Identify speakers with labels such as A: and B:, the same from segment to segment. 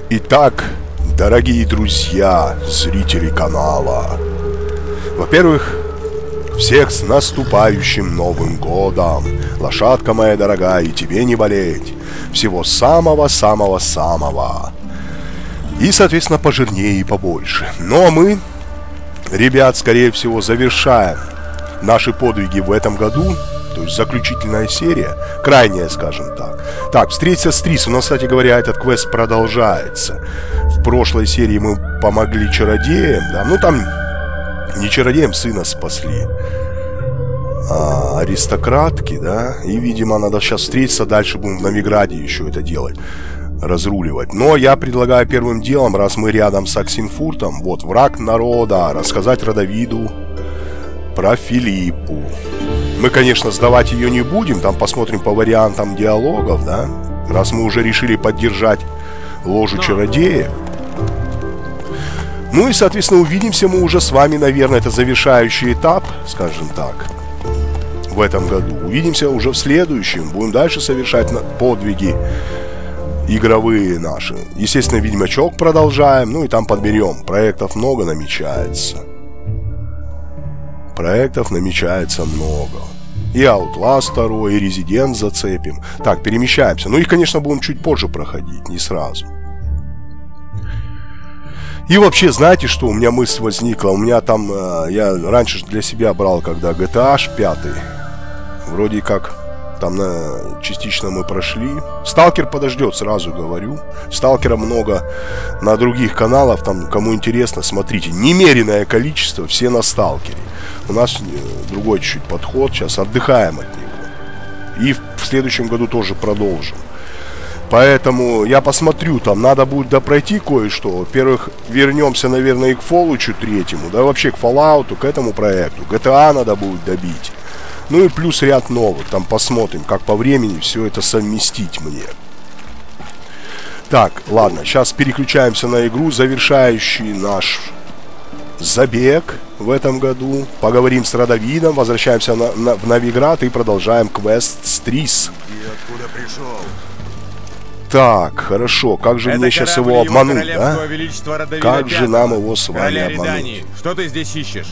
A: Итак, дорогие друзья, зрители канала, во-первых, всех с наступающим Новым Годом! Лошадка моя дорогая, и тебе не болеть! Всего самого-самого-самого! И, соответственно, пожирнее и побольше. Но мы, ребят, скорее всего, завершаем наши подвиги в этом году. То есть заключительная серия, крайняя, скажем так. Так, встретиться с Трис. У нас, кстати говоря, этот квест продолжается. В прошлой серии мы помогли чародеям, да. Ну, там не чародеям, сына спасли, а аристократки, да. И, видимо, надо сейчас встретиться. Дальше будем в Новиграде еще это делать, разруливать. Но я предлагаю первым делом, раз мы рядом с Оксенфуртом, вот, враг народа, рассказать Родовиду про Филиппу. Мы, конечно, сдавать ее не будем, там посмотрим по вариантам диалогов, да, раз мы уже решили поддержать ложу чародея. Ну и, соответственно, увидимся мы уже с вами, наверное, это завершающий этап, скажем так, в этом году. Увидимся уже в следующем, будем дальше совершать подвиги игровые наши. Естественно, Ведьмачок продолжаем, ну и там подберем, проектов много намечается. Проектов намечается много. И Outlast 2, и Resident зацепим. Так, перемещаемся. Ну, их, конечно, будем чуть позже проходить, не сразу. И вообще, знаете, что у меня мысль возникла? У меня там, я раньше для себя брал, когда GTA 5, вроде как, там частично мы прошли. Сталкер подождет, сразу говорю. Сталкера много на других каналах, там, кому интересно, смотрите. Немеренное количество, все на Сталкере. У нас другой чуть-чуть подход, сейчас отдыхаем от него. И в следующем году тоже продолжим. Поэтому я посмотрю, там надо будет допройти кое-что. Во-первых, вернемся, наверное, и к Fallout 3, да вообще к Fallout, к этому проекту. GTA надо будет добить. Ну и плюс ряд новых, там посмотрим, как по времени все это совместить мне. Так, ладно, сейчас переключаемся на игру, завершающий наш забег в этом году. Поговорим с Родовидом, возвращаемся в Новиград и продолжаем квест с Трис.
B: И откуда пришел?
A: Так, хорошо, как же мне сейчас его обмануть, да? Как же нам его с вами обмануть?
B: Что ты здесь ищешь?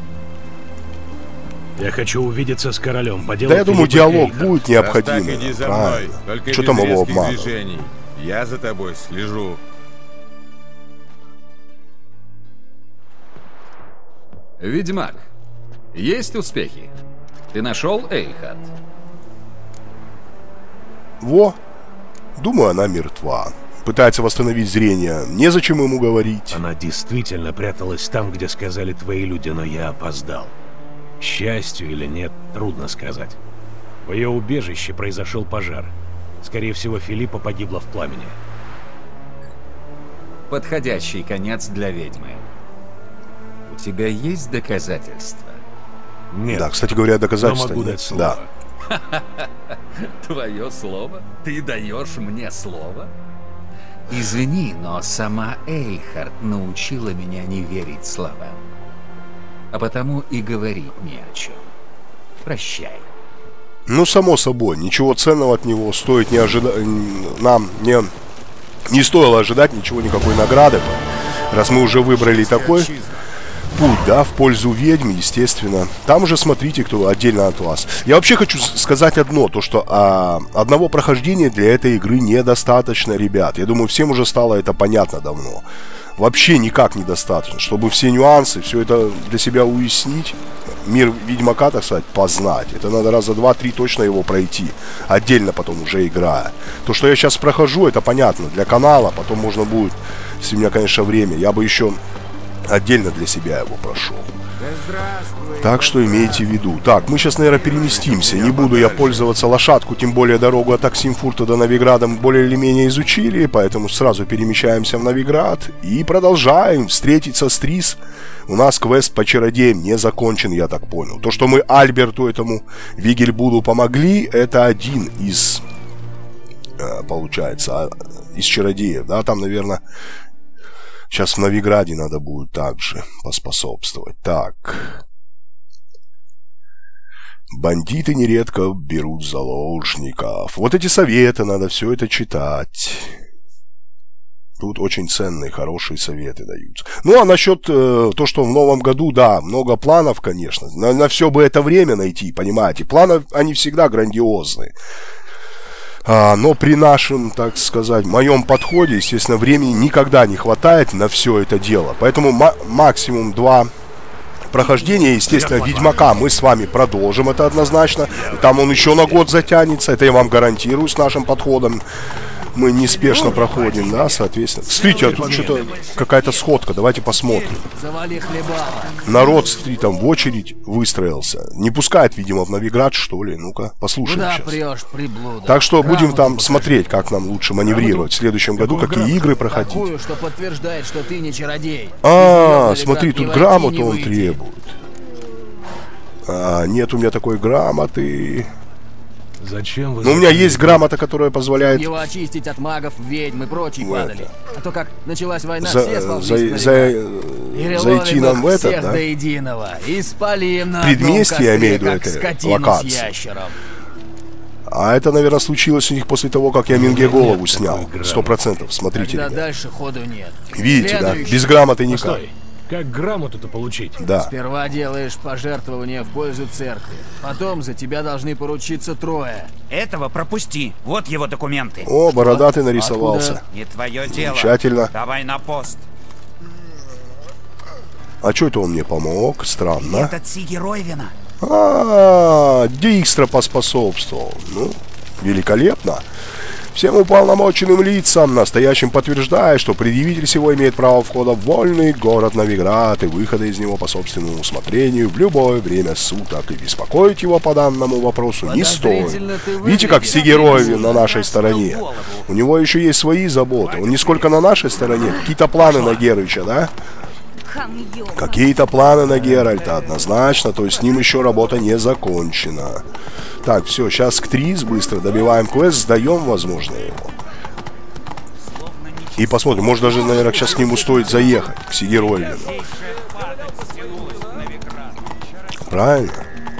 C: Я хочу увидеться с королем. По делу
A: да я думаю, диалог
C: Эльхард.
A: будет необходим.
B: Так, иди за мной, только
A: что
B: без
A: там его
B: резких
A: обманывать?
B: движений. Я за тобой слежу.
D: Ведьмак, есть успехи? Ты нашел Эльхард?
A: Во, думаю, она мертва. Пытается восстановить зрение. Незачем ему говорить.
C: Она действительно пряталась там, где сказали твои люди, но я опоздал. К счастью или нет, трудно сказать. В ее убежище произошел пожар. Скорее всего, Филиппа погибла в пламени.
D: Подходящий конец для ведьмы. У тебя есть доказательства?
C: Нет.
A: Да, кстати говоря, доказательства
C: могу
A: нет.
C: дать слово.
A: Да.
D: Твое слово? Ты даешь мне слово? Извини, но сама Эльхард научила меня не верить словам. А потому и говорить ни о чем. Прощай.
A: Ну, само собой, ничего ценного от него стоит не ожидать. Нам не стоило ожидать ничего, никакой награды. Раз мы уже выбрали такой путь, да, в пользу ведьм, естественно. Там уже смотрите, кто отдельно от вас. Я вообще хочу сказать одно, то что одного прохождения для этой игры недостаточно, ребят. Я думаю, всем уже стало это понятно давно. Вообще никак недостаточно, чтобы все нюансы, все это для себя уяснить, мир Ведьмака, так сказать, познать. Это надо раза 2-3 точно его пройти, отдельно потом уже играя. То, что я сейчас прохожу, это понятно, для канала, потом можно будет, если у меня, конечно, время, я бы еще отдельно для себя его прошел. Так что имейте в виду. Так, мы сейчас, наверное, переместимся. Не буду я пользоваться лошадку, тем более дорогу от Оксенфурта до Новиграда мы более или менее изучили, поэтому сразу перемещаемся в Новиград и продолжаем встретиться с Трис. У нас квест по чародеям не закончен, я так понял. То, что мы Альберту этому Вигельбуду помогли, это один из, получается, из чародеев, да, там, наверное, сейчас в Новиграде надо будет также поспособствовать. Так. Бандиты нередко берут заложников. Вот эти советы, надо все это читать. Тут очень ценные, хорошие советы даются. Ну, а насчет то, что в новом году, да, много планов, конечно. На все бы это время найти, понимаете. Планы, они всегда грандиозные. Но при нашем, так сказать, моем подходе, естественно, времени никогда не хватает на все это дело. Поэтому максимум 2 прохождения, естественно, Ведьмака мы с вами продолжим, это однозначно. И там он еще на год затянется, это я вам гарантирую с нашим подходом. Мы неспешно проходим, да, соответственно. Смотрите, а тут что-то какая-то сходка, давайте посмотрим. Народ, смотри, там в очередь выстроился. Не пускает, видимо, в Новиград, что ли. Ну-ка, послушаем сейчас. Так что будем там смотреть, как нам лучше маневрировать в следующем году, какие игры проходить. Смотри, тут грамоту он требует. Нет у меня такой грамоты.
C: Зачем вы...
A: Ну, у меня есть грамота, которая позволяет...
E: Его очистить от магов, ведьм и прочей падали. А то как началась война, все сползлись
A: зайти нам в этот, да?
E: до единого. И спалим на
A: предместье, я имею в виду,
E: как
A: это локация. А это, наверное, случилось у них после того, как я Минге голову снял. 100%, смотрите.
E: Тогда дальше ходу нет.
A: Видите, да? Без грамоты никак.
C: Как грамоту-то получить?
A: Да.
E: Сперва делаешь пожертвование в пользу церкви. Потом за тебя должны поручиться 3.
F: Этого пропусти. Вот его документы.
A: О, бородатый нарисовался.
E: Откуда?
F: Не твое дело.
A: Замечательно.
F: Давай на пост.
A: А что это он мне помог? Странно.
F: Этот Сиги Ройвена.
A: Дикстра поспособствовал. Ну, великолепно. Всем уполномоченным лицам, настоящим подтверждая, что предъявитель всего имеет право входа в вольный город Новиград и выхода из него по собственному усмотрению в любое время суток, и беспокоить его по данному вопросу не стоит. Видите, как Сиги Ройвен на нашей стороне? У него еще есть свои заботы. Он не сколько на нашей стороне, какие-то планы на Герыча, да? Какие-то планы на Геральта, однозначно, то есть с ним еще работа не закончена. Так, все, сейчас к Трис быстро добиваем квест, сдаем, возможно, его. И посмотрим, может даже, наверное, сейчас к нему стоит заехать, к Сиги Ройвену. Правильно?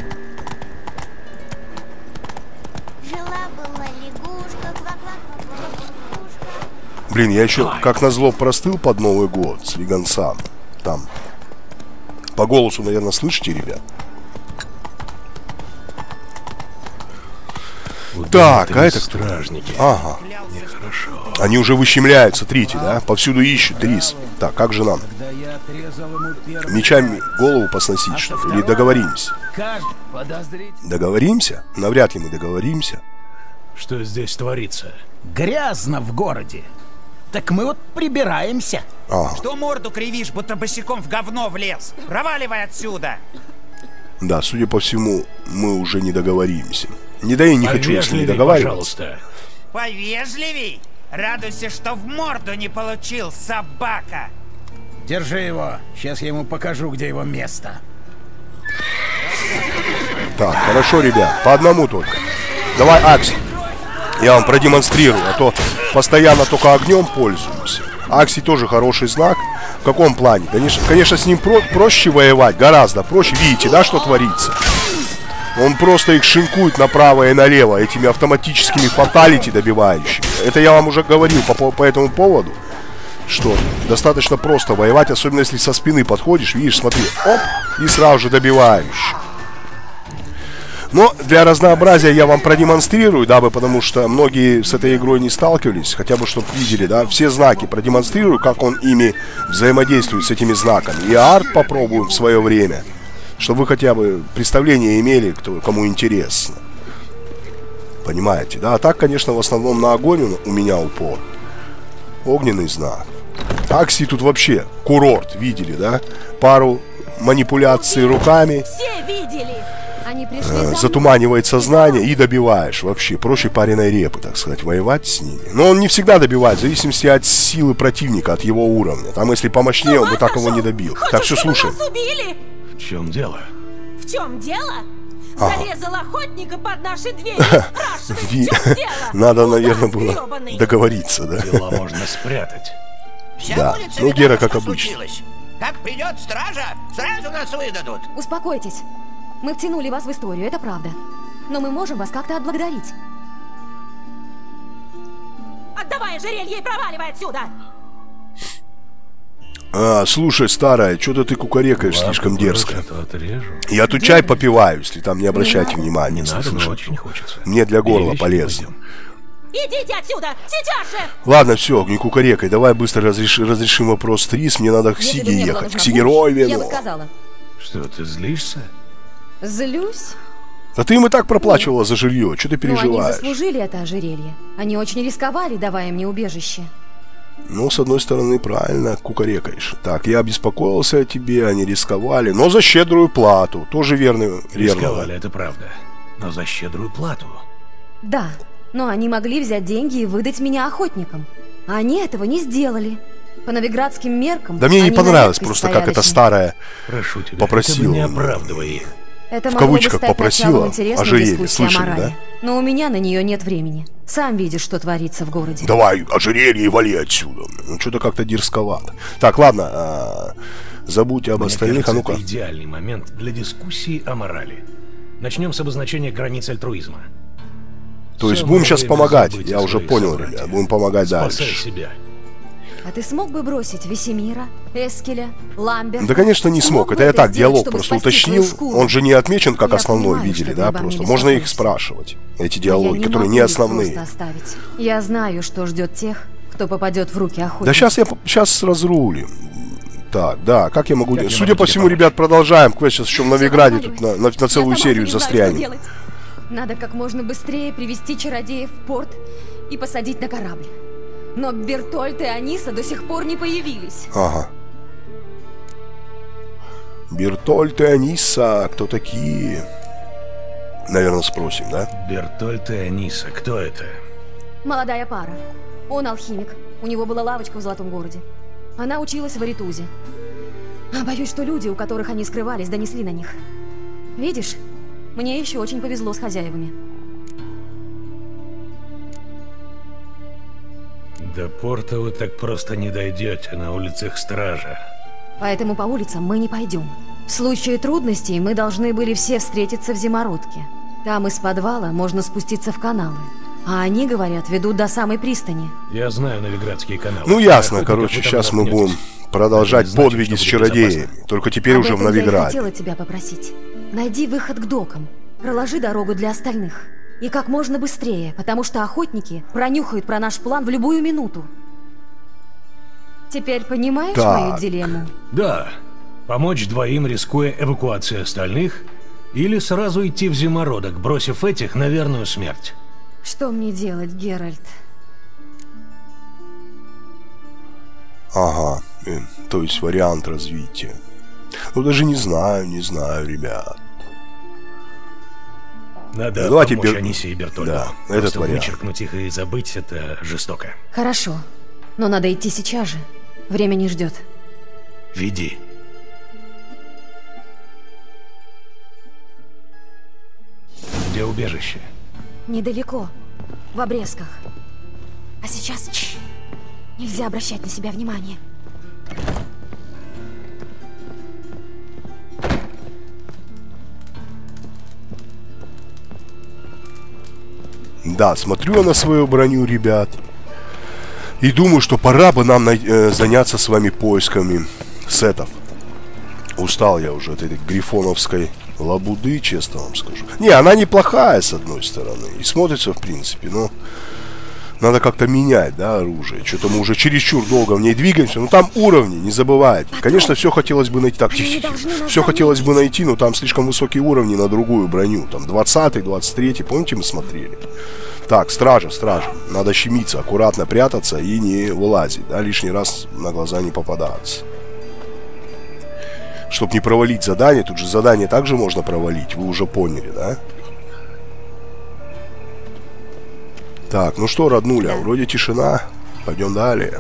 A: Блин, я еще, как назло, простыл под Новый год с Веганцам. Там. По голосу, наверное, слышите, ребят? Так, а это
C: стражники.
A: Ага. Они уже выщемляют, смотрите, да? Повсюду ищут Трис. Так, как же нам? Мечами голову посносить, что ли? Или договоримся? Договоримся? Навряд ли мы договоримся.
C: Что здесь творится?
G: Грязно в городе. Так мы вот прибираемся.
A: Ага.
F: Что морду кривишь, будто босиком в говно влез? Проваливай отсюда!
A: Да, судя по всему, мы уже не договоримся. Не да и не хочу, если не договариваться.
C: Пожалуйста.
F: Повежливей! Радуйся, что в морду не получил, собака!
G: Держи его. Сейчас я ему покажу, где его место.
A: Так, хорошо, ребят, по одному только. Давай, Акси. Я вам продемонстрирую, а то постоянно только огнем пользуемся. Акси тоже хороший знак. В каком плане? Конечно, с ним проще воевать, гораздо проще. Видите, да, что творится? Он просто их шинкует направо и налево этими автоматическими фаталити добивающими. Это я вам уже говорил по этому поводу, что достаточно просто воевать, особенно если со спины подходишь, видишь, смотри, оп, и сразу же добиваешь. Но для разнообразия я вам продемонстрирую, дабы, потому что многие с этой игрой не сталкивались, хотя бы чтобы видели, да, все знаки продемонстрирую, как он ими взаимодействует с этими знаками. И арт попробуем в свое время, чтобы вы хотя бы представление имели, кому интересно. Понимаете, да? А так, конечно, в основном на огонь у меня упор. Огненный знак. Акси тут вообще курорт, видели, да? Пару манипуляций руками.
H: Все видели.
A: Затуманивает сознание и добиваешь. Вообще, проще пареной репы, так сказать, воевать с ними. Но он не всегда добивает, в зависимости от силы противника, от его уровня. Там, если помощнее, он бы так его не добил. Так, все, слушай.
C: В чем дело?
H: В чем дело? Зарезал охотника под наши двери и спрашивает, в чем дело?
A: Надо, наверное, было договориться, да?
C: Дела можно спрятать.
A: Да, ну Гера, как обычно.
F: Как придет стража, сразу нас выдадут.
I: Успокойтесь. Мы втянули вас в историю, это правда. Но мы можем вас как-то отблагодарить.
H: Отдавай ожерелье и проваливай отсюда!
A: Слушай, старая, что-то ты кукарекаешь слишком дерзко.
C: Отрежу.
A: Я тут чай попиваю, если там не обращайте
I: надо.
A: внимания.
C: Не
A: если
C: надо, но
A: слышите.
C: очень хочется.
A: Мне для горла
C: Вещи
A: полезно.
C: пойдем.
H: Идите отсюда! Сейчас же!
A: Ладно, все, не кукарекай, давай быстро разрешим вопрос с Трис, мне надо к
I: Если бы
A: Сиге
I: мне была
A: ехать.
I: нужна
A: К Сиге
I: помощь,
A: Ройвену.
I: я бы сказала.
C: Что, ты злишься?
I: Злюсь?
A: Да ты им и так проплачивала за жилье, что ты
I: Но они
A: переживаешь?
I: заслужили это ожерелье. Они очень рисковали, давая мне убежище.
A: Ну, с одной стороны, правильно, кукарекаешь. Так, я беспокоился о тебе, они рисковали, но за щедрую плату. Тоже верно.
C: Рисковали, это правда. Но за щедрую плату.
I: Да, но они могли взять деньги и выдать меня охотникам. А они этого не сделали. По новиградским меркам...
A: Да мне не
I: они
A: понравилось
I: на редкость
A: просто, как эта
I: порядочны.
A: старая
C: Прошу тебя,
A: попросила.
C: хотя бы не оправдывай их.
I: Это
A: в
I: могло бы
A: кавычках
I: стать
A: попросила
I: началом интересной
A: ожерелье.
I: дискуссии
A: Слышали,
I: о морали.
A: да?
I: Но у меня на нее нет времени. Сам видишь, что творится в городе.
A: Давай, ожерелье и вали отсюда. Ну, что-то как-то дерзковато. Так, ладно, забудь об
C: Мне
A: остальных,
C: кажется,
A: а ну-ка.
C: это идеальный момент для дискуссии о морали. Начнем с обозначения границ альтруизма.
A: То есть
C: Самое
A: будем сейчас
C: время
A: помогать,
C: забыть
A: я
C: о
A: уже
C: своих
A: понял,
C: собратьях.
A: ребят, будем помогать
C: Спасай
A: дальше.
C: себя.
I: А ты смог бы бросить Весемира, Эскеля, Ламберта?
A: Да, конечно, не смог.
I: бы
A: Это я
I: это
A: так,
I: сделать,
A: диалог
I: чтобы
A: просто
I: спасти
A: уточнил.
I: свою шкуру?
A: Он же не отмечен как
I: Я
A: основной,
I: понимаю,
A: видели,
I: что ты
A: да,
I: обо мне
A: просто. Можно их
I: беспокоишься.
A: спрашивать, эти
I: Но
A: диалоги,
I: я
A: которые
I: могу
A: не
I: их
A: основные.
I: просто оставить. Я знаю, что ждет тех, кто попадет в руки охотников.
A: Да сейчас разрулим. Так, да, как я могу...
C: Как я
A: Судя
C: могу
A: по
C: тебе
A: всему,
C: помочь?
A: ребят, продолжаем. Квест сейчас еще в Новиграде, тут
I: Проваливайся.
A: на целую
I: Я сама
A: серию
I: не знаю, что
A: застрянем.
I: делать. Надо как можно быстрее привести чародеев в порт и посадить на корабль. Но Бертольд и Аниса до сих пор не появились.
A: Ага. Бертольд и Аниса, кто такие? Наверное, спросим, да?
C: Бертольд и Аниса, кто это?
I: Молодая пара. Он алхимик. У него была лавочка в Золотом городе. Она училась в Аритузе. А боюсь, что люди, у которых они скрывались, донесли на них. Видишь, мне еще очень повезло с хозяевами.
C: До порта вы так просто не дойдете, на улицах стража.
I: Поэтому по улицам мы не пойдем. В случае трудностей мы должны были все встретиться в Зимородке. Там из подвала можно спуститься в каналы. А они, говорят, ведут до самой пристани.
C: Я знаю новиградские каналы.
A: Ну, ясно,
C: Охотников
A: короче,
C: вы там
A: сейчас мы
C: наткнетесь.
A: будем продолжать
C: Это не значит,
A: подвиги
C: что
A: с
C: будет
A: чародеями.
C: безопасно.
A: Только теперь
I: Об
A: уже в
I: этом я и
A: Новиграде.
I: хотела тебя попросить. Найди выход к докам. Проложи дорогу для остальных. И как можно быстрее, потому что охотники пронюхают про наш план в любую минуту. Теперь понимаешь
A: Так.
I: мою дилемму?
C: Да. Помочь двоим, рискуя эвакуацией остальных, или сразу идти в Зимородок, бросив этих на верную смерть.
I: Что мне делать, Геральт?
A: Ага, то есть вариант развития. Ну, даже не знаю, ребят.
C: Надо
A: Ну, давайте
C: помочь
A: Бер-
C: Анисе и Бертольду.
A: Да, этот
C: Просто
A: вариант.
C: вычеркнуть их и забыть — это жестоко.
I: Хорошо, но надо идти сейчас же. Время не ждет.
C: Веди. Где убежище?
I: Недалеко, в обрезках. А сейчас нельзя обращать на себя внимание.
A: Да, смотрю я на свою броню, ребят. И думаю, что пора бы нам заняться с вами поисками сетов. Устал я уже от этой грифоновской лабуды, честно вам скажу. Не, она неплохая, с одной стороны. И смотрится, в принципе, но... Надо как-то менять, да, оружие. Что-то мы уже чересчур долго в ней двигаемся. Но там уровни, не забывайте. Конечно, все хотелось бы найти. Так, все хотелось бы найти, но там слишком высокие уровни на другую броню. Там 20-й, 23-й, помните, мы смотрели? Так, стража. Надо щемиться, аккуратно прятаться и не вылазить, да, лишний раз на глаза не попадаться. Чтоб не провалить задание, тут же задание также можно провалить, вы уже поняли, да? Так, ну что, роднуля, вроде тишина. Пойдем далее.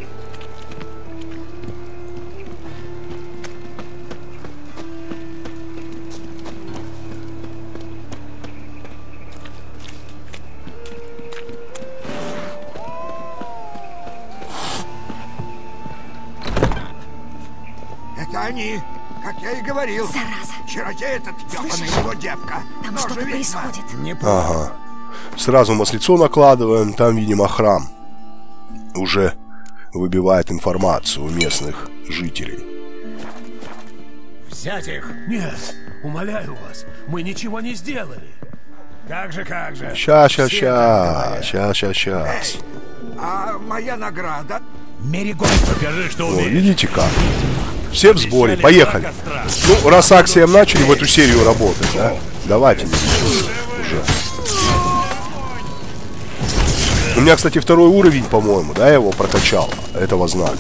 J: Это они, как я и говорил.
I: Зараза.
J: Чародей этот ёбаный его девка.
I: Там
J: Тоже
I: что-то
J: ведьма.
I: происходит.
A: Ага. Сразу маслицо накладываем. Там, видимо, храм уже выбивает информацию у местных жителей.
G: Взять их?
C: Нет, умоляю вас, мы ничего не сделали.
G: Как же.
A: Сейчас.
J: А моя награда?
G: Меригольд,
C: Покажи, что
A: О,
C: умеешь.
A: видите как? Все в сборе, поехали. Ну, раз акциям начали в эту серию работать, да? Давайте уже. У меня, кстати, второй уровень, по-моему, да, я его прокачал, этого знака.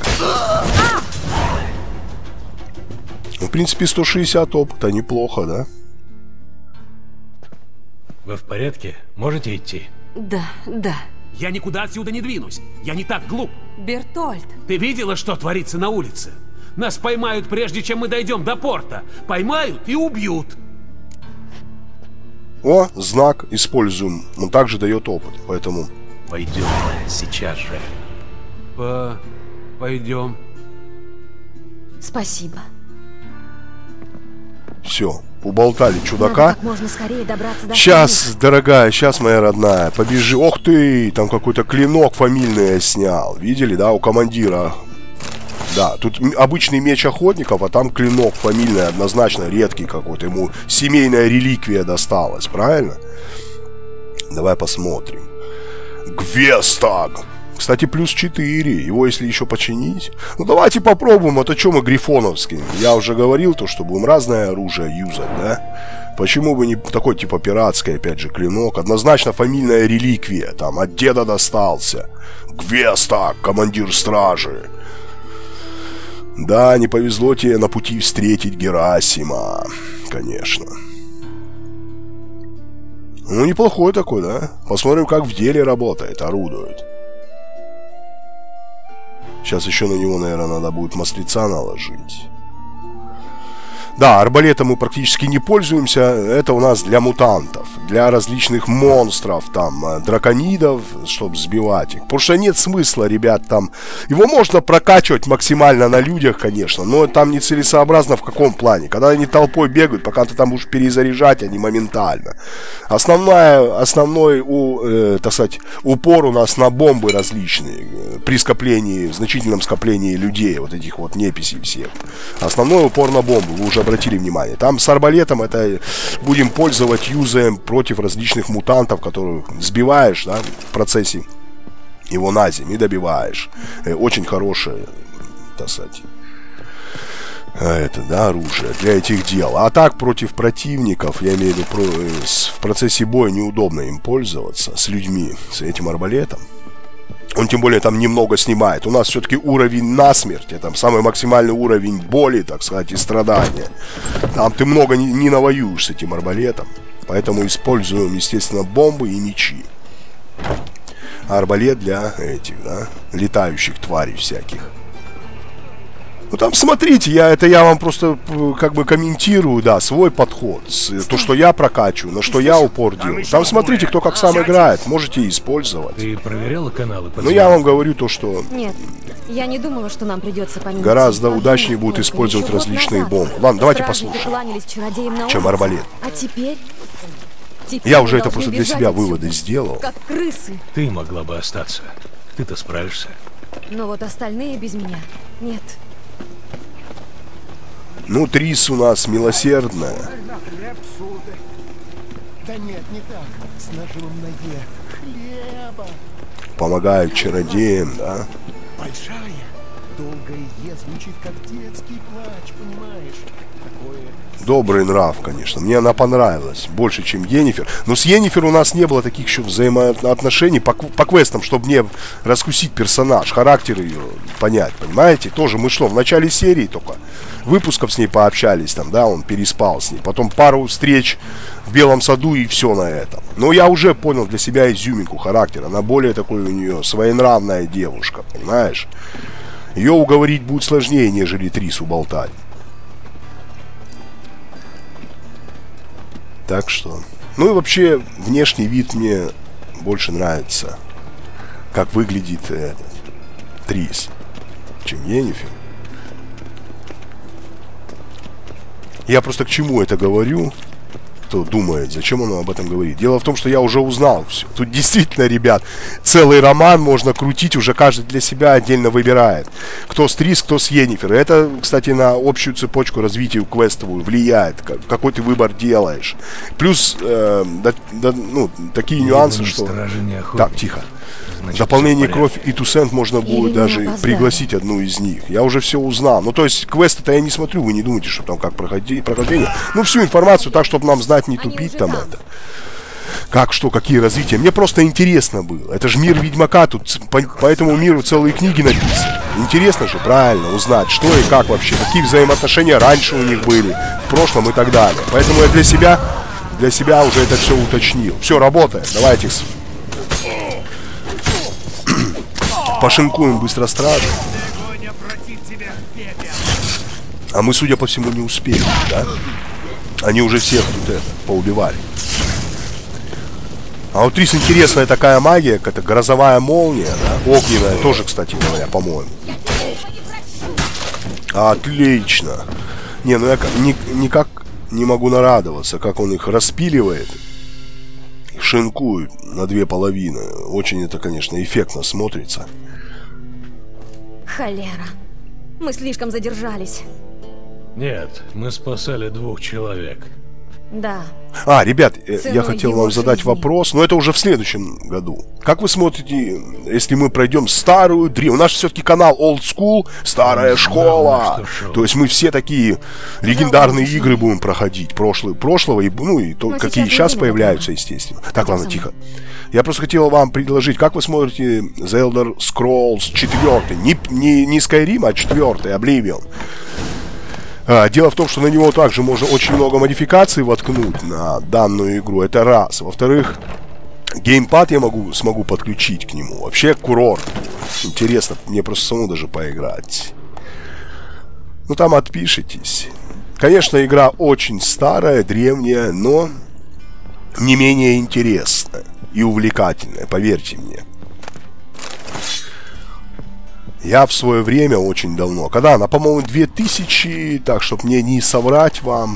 A: Ну, в принципе, 160 опыта, неплохо, да?
C: Вы в порядке? Можете идти?
H: Да.
K: Я никуда отсюда не двинусь. Я не так глуп.
H: Бертольд.
K: Ты видела, что творится на улице? Нас поймают, прежде чем мы дойдем до порта. Поймают и убьют.
A: О, знак используем. Он также дает опыт, поэтому...
C: Пойдем, сейчас же.
K: Пойдем.
I: Спасибо.
A: Все, уболтали чудака.
I: Надо как можно скорее добраться до
A: Сейчас, дорогая, сейчас, моя родная, побежи. Ох ты, там какой-то клинок фамильный я снял. Видели, да, у командира? Да, тут обычный меч охотников, а там клинок фамильный, однозначно редкий какой-то. Ему семейная реликвия досталась, правильно? Давай посмотрим. Гвестаг. Кстати, плюс 4. Его если еще починить. Ну давайте попробуем. А то что мы грифоновские? Я уже говорил, то, что будем разное оружие юзать, да? Почему бы не такой типа пиратский, опять же, клинок? Однозначно фамильная реликвия. Там от деда достался. Гвестаг, командир стражи. Да, не повезло тебе на пути встретить Герасима. Конечно. Ну, неплохой такой, да? Посмотрим, как в деле работает, орудует. Сейчас еще на него, наверное, надо будет маслица наложить. Да, арбалетом мы практически не пользуемся. Это у нас для мутантов. Для различных монстров, там, драконидов, чтобы сбивать их. Потому что нет смысла, ребят, там... Его можно прокачивать максимально на людях, конечно. Но там нецелесообразно в каком плане. Когда они толпой бегают, пока ты там будешь перезаряжать, они моментально. Основной так сказать, упор у нас на бомбы различные. При скоплении, значительном скоплении людей. Вот этих вот неписей всех. Основной упор на бомбы. Вы уже обратили внимание. Там с арбалетом это будем пользовать, юзаем против различных мутантов, которых сбиваешь, да, в процессе его на землю и добиваешь. Очень хорошее, так сказать, это, да, оружие для этих дел. А так против противников, я имею в виду, в процессе боя неудобно им пользоваться с людьми, с этим арбалетом. Он тем более там немного снимает. У нас все-таки уровень насмерть. Там самый максимальный уровень боли, так сказать, и страдания. Там ты много не навоюешь с этим арбалетом. Поэтому используем, естественно, бомбы и мечи. А арбалет для этих, да, летающих тварей всяких. Ну там смотрите, я вам просто как бы комментирую, да, свой подход, то, что я прокачиваю, на что я упор делаю. Там смотрите, кто как сам играет, можете использовать.
C: Ты проверяла каналы?
A: Ну я вам говорю то, что...
I: Нет, я не думала, что нам придется помимо...
A: Гораздо удачнее будет использовать различные бомбы. Ладно, давайте послушаем, чем арбалет.
I: А теперь
A: я уже это просто для себя выводы сделал.
I: Как крысы.
C: Ты могла бы остаться. Ты-то справишься.
I: Но вот остальные без меня нет.
A: Ну, Трис у нас милосердная.
L: Да нет, не так. С ножом в ноге. Хлеба.
A: Помогает чародеям, да?
L: Большая. Долгое «е» звучит как детский плач, понимаешь? Такое...
A: Добрый нрав, конечно. Мне она понравилась больше, чем Йеннифер. Но с Йеннифер у нас не было таких еще взаимоотношений по квестам, чтобы мне раскусить персонаж, характер ее понять, понимаете? Тоже мы что, в начале серии только выпусков с ней пообщались, там, да, он переспал с ней. Потом пару встреч в Белом саду и все на этом. Но я уже понял для себя изюминку характера. Она более такой у нее своенравная девушка, понимаешь? Ее уговорить будет сложнее, нежели Трис уболтать. Так что... Ну и вообще, внешний вид мне больше нравится. Как выглядит этот Трис, чем Йеннифер. Я просто к чему это говорю? кто думает, зачем он об этом говорит. Дело в том, что я уже узнал все. Тут действительно, ребят, целый роман можно крутить, уже каждый для себя отдельно выбирает. Кто с Трис, кто с Йеннифер. Это, кстати, на общую цепочку развития квестовую влияет. Какой ты выбор делаешь. Плюс, такие нюансы, что... Так, тихо. В дополнение Кровь и Тусент можно будет даже пригласить одну из них. Я уже все узнал. Ну, то есть, квесты-то я не смотрю, вы не думайте, что там как прохождение. Ну, всю информацию так, чтобы нам знать, не тупить там это. Как, что, какие развития. Мне просто интересно было. Это же мир Ведьмака, тут по этому миру целые книги написаны. Интересно же, правильно, узнать, что и как вообще, какие взаимоотношения раньше у них были, в прошлом и так далее. Поэтому я для себя уже это все уточнил. Все, работает. Давайте пошинкуем быстро стражу. А мы, судя по всему, не успеем, да? Они уже всех тут поубивали. А вот Трис интересная такая магия, как это грозовая молния, да? Огненная, тоже, кстати говоря, по-моему. Отлично. Не, ну я никак не могу нарадоваться, как он их распиливает. Шинкует на две половины. Очень это, конечно, эффектно смотрится.
I: Холера. Мы слишком задержались.
C: Нет, мы спасали 2 человек.
I: Да.
A: Ребят, я хотел вам задать вопрос, но это уже в следующем году. Как вы смотрите, если мы пройдем старую древнюю? У нас все-таки канал Old School, старая школа. То есть мы все такие легендарные игры будем проходить. Прошлого, и то, какие сейчас появляются, естественно. Так, ладно, тихо. Я просто хотел вам предложить, как вы смотрите The Elder Scrolls 4? Не Skyrim, а 4, Oblivion. Дело в том, что на него также можно очень много модификаций воткнуть на данную игру. Это раз. Во-вторых, геймпад я смогу подключить к нему. Вообще курорт. Интересно, мне просто самому даже поиграть. Ну там отпишитесь. Конечно, игра очень старая, древняя, но не менее интересная и увлекательная, поверьте мне. Я в свое время, очень давно, когда она, по-моему, 2000, так, чтобы мне не соврать вам,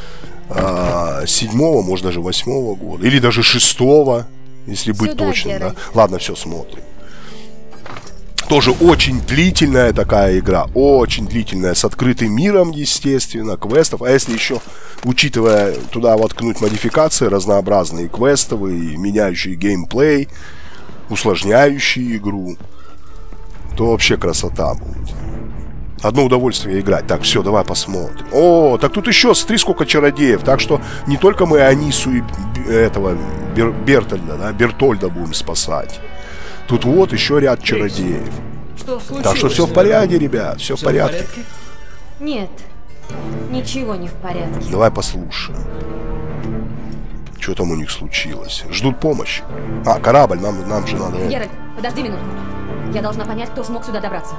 A: 7-го, может даже 8-го года, или даже 6-го, если быть точным, да? Ладно, все, смотрим. Тоже очень длительная такая игра, очень длительная, с открытым миром, естественно, квестов, а если еще, учитывая туда воткнуть модификации разнообразные, квестовые, меняющие геймплей, усложняющие игру, то вообще красота будет. Одно удовольствие играть. Так, все, давай посмотрим. О, так тут еще, смотри, сколько чародеев. Так что не только мы Анису и этого Бертольда будем спасать. Тут вот еще ряд чародеев. Так что все в порядке, ребят, все в порядке.
I: Нет, ничего не в порядке.
A: Давай послушаем. Что там у них случилось? Ждут помощи. Корабль, нам же надо...
I: Геральт, подожди минуту. Я должна понять, кто смог сюда добраться.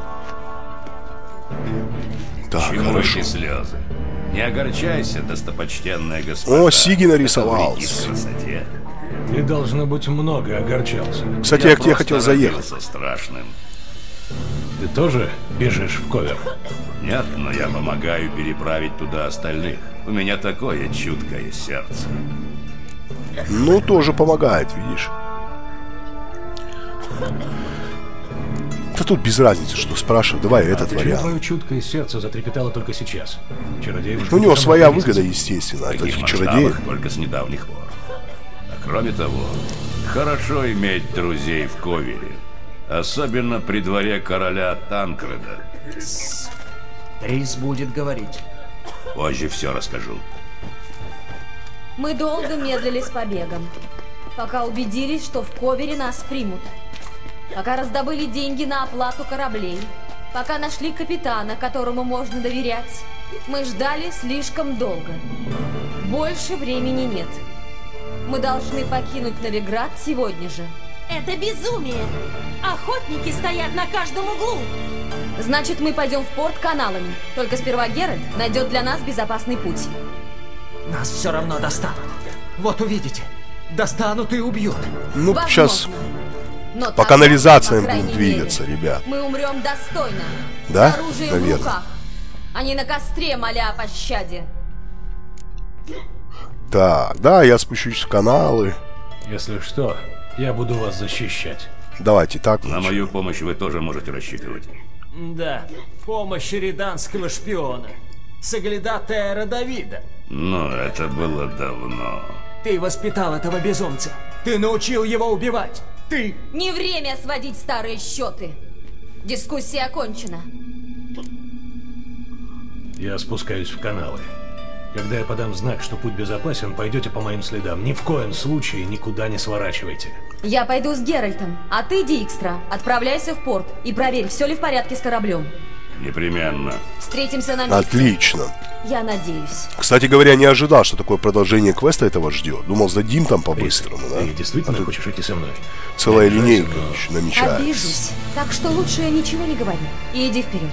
A: Так, хорошо.
M: Слезы. Не огорчайся, достопочтенная госпожа.
A: О, Сиги нарисовался.
C: Ты, должно быть, много огорчался.
A: Кстати, я к тебе хотел заехать.
M: Страшным.
C: Ты тоже бежишь в Ковер?
M: Нет, но я помогаю переправить туда остальных. У меня такое чуткое сердце.
A: Ну, тоже помогает, видишь. Да тут без разницы, что спрашивать. Давай этот вариант.
C: Твое чуткое сердце затрепетало только сейчас.
A: У него своя выгода, естественно. Это чародей.
M: Только с недавних пор. А кроме того, хорошо иметь друзей в Ковере. Особенно при дворе короля Танкреда.
G: Трис будет говорить.
M: Позже все расскажу.
I: Мы долго медлили с побегом, пока убедились, что в Ковере нас примут. Пока раздобыли деньги на оплату кораблей, пока нашли капитана, которому можно доверять. Мы ждали слишком долго. Больше времени нет. Мы должны покинуть Новиград сегодня же.
H: Это безумие! Охотники стоят на каждом углу!
I: Значит, мы пойдем в порт каналами. Только сперва Геральт найдет для нас безопасный путь.
G: Нас все равно достанут. Вот увидите. Достанут и убьют.
A: Ну,
I: возможно.
A: Сейчас
I: Но
A: по канализациям будем двигаться, ребят.
I: Мы умрем достойно.
A: Да?
I: С оружием
A: наверное.
I: в руках, а не на костре, моля о пощаде.
A: Так, да, я спущусь в каналы.
C: Если что, я буду вас защищать.
A: Давайте так.
M: На мою помощь вы тоже можете рассчитывать.
G: Да, помощь риданского шпиона. Соглядатая Давида.
M: Но это было давно.
G: Ты воспитал этого безумца. Ты научил его убивать. Ты...
I: Не время сводить старые счеты. Дискуссия окончена.
C: Я спускаюсь в каналы. Когда я подам знак, что путь безопасен, пойдете по моим следам. Ни в коем случае никуда не сворачивайте.
I: Я пойду с Геральтом, а ты, Дикстра, отправляйся в порт и проверь, все ли в порядке с кораблем.
M: Непременно.
I: Встретимся на месте.
A: Отлично.
I: Я надеюсь.
A: Кстати говоря, не ожидал, что такое продолжение квеста этого ждет. Думал, сдадим там по-быстрому, да?
C: Ты действительно хочешь идти со мной?
A: Целая линейка еще намечается.
I: Обижусь. Так что лучше ничего не говори. И иди вперед.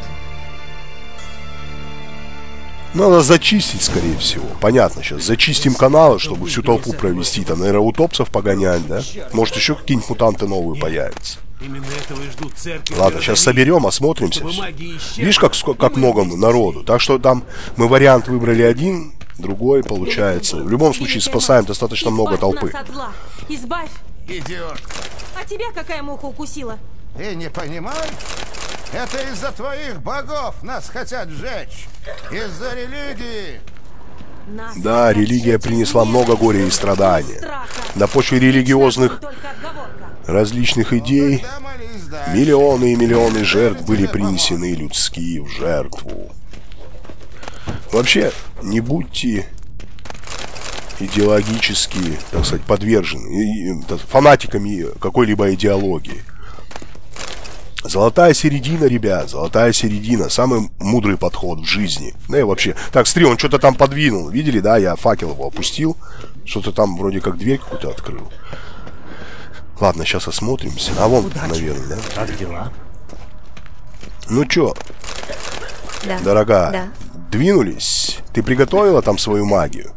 A: Надо зачистить, скорее всего. Понятно, сейчас зачистим каналы, чтобы всю толпу провести. Там, наверное, утопцев погонять, да? Может, еще какие-нибудь мутанты новые появятся.
K: Именно этого и ждут церковь.
A: Ладно, сейчас соберем, осмотримся. Видишь, как много народу. Так что там мы вариант выбрали один, другой получается. В любом случае спасаем достаточно много толпы.
H: Избавь.
J: Идиотка.
H: А тебя какая муха укусила?
J: Ты не понимаешь? Это из-за твоих богов нас хотят сжечь. Из-за религии.
A: Да, религия принесла много горя и страдания. На почве религиозных различных идей миллионы и миллионы жертв были принесены людские в жертву. Вообще, не будьте идеологически, так сказать, подвержены фанатиками какой-либо идеологии. Золотая середина, ребят, золотая середина. Самый мудрый подход в жизни. Да и вообще. Так, смотри, он что-то там подвинул. Видели, да? Я факел его опустил. Что-то там вроде как дверь какую-то открыл. Ладно, сейчас осмотримся. А вон, наверное, да?
G: Как дела?
A: Ну чё,
I: Да.
A: дорогая,
I: Да.
A: двинулись? Ты приготовила там свою магию?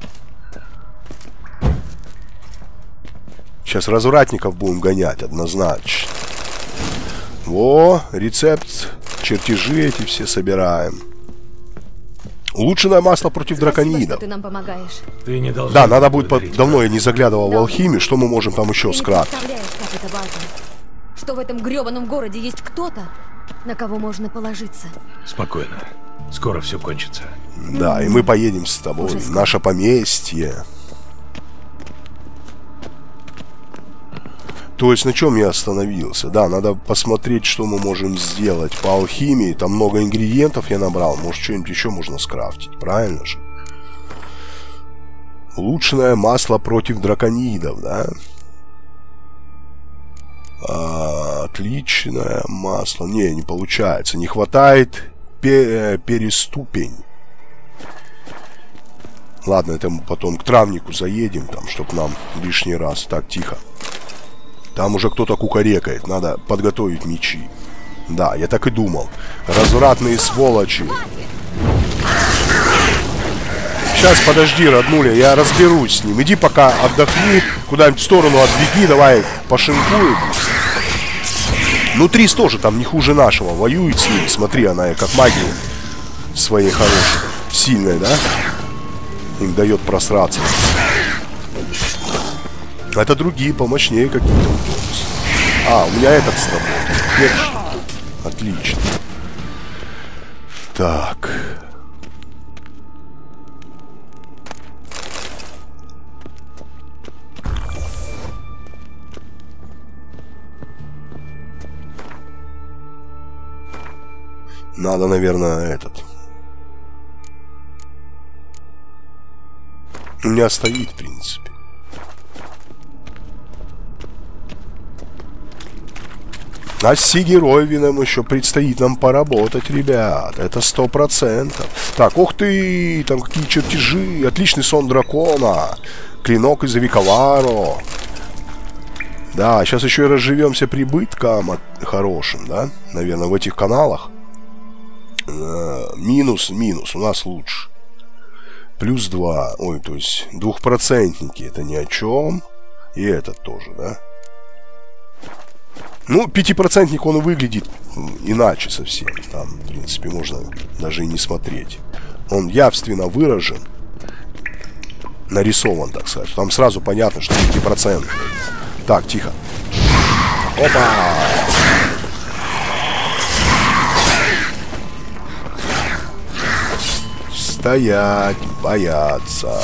A: Сейчас развратников будем гонять, однозначно. Во, рецепт, чертежи эти все собираем. Улучшенное масло против драконидов.
I: Ты нам помогаешь.
C: Ты не должен.
A: Да, надо будет, давно я не заглядывал в алхимию, что мы можем там еще
I: Ты не
A: скрафтить.
I: представляешь, как это важно. Что в этом грёбаном городе есть кто-то, на кого можно положиться.
C: Спокойно. Скоро все кончится.
A: Да, и мы поедем с тобой в наше поместье. То есть на чем я остановился? Да, надо посмотреть, что мы можем сделать по алхимии. Там много ингредиентов я набрал. Может, что-нибудь еще можно скрафтить. Правильно же? Улучшенное масло против драконидов, да? Отличное масло. Не получается. Не хватает переступень. Ладно, это мы потом к травнику заедем, там, чтобы нам лишний раз. Так, тихо. Там уже кто-то кукарекает. Надо подготовить мечи. Да, я так и думал. Развратные сволочи. Сейчас, подожди, роднуля, я разберусь с ним. Иди пока отдохни, куда-нибудь в сторону отбеги, давай пошинкуем. Ну, Трис тоже там не хуже нашего. Воюет с ним. Смотри, она как магия своей хорошей. Сильная, да? Им дает просраться. Это другие, помощнее какие-то. А, у меня этот сработал. Отлично. Так. Надо, наверное, этот. У меня стоит, в принципе. А с Сигеровином еще предстоит нам поработать, ребят. Это 100%. Так, ух ты, там какие чертежи. Отличный сон дракона. Клинок из Виковаро. Да, сейчас еще и разживемся прибытком хорошим, да? Наверное, в этих каналах. Минус, у нас лучше. Плюс 2. Ой, то есть 2%. Это ни о чем. И этот тоже, да? Ну, 5% он выглядит иначе совсем. Там, в принципе, можно даже и не смотреть. Он явственно выражен. нарисован, так сказать. Там сразу понятно, что 5%. Так, тихо. Опа! Стоять, бояться.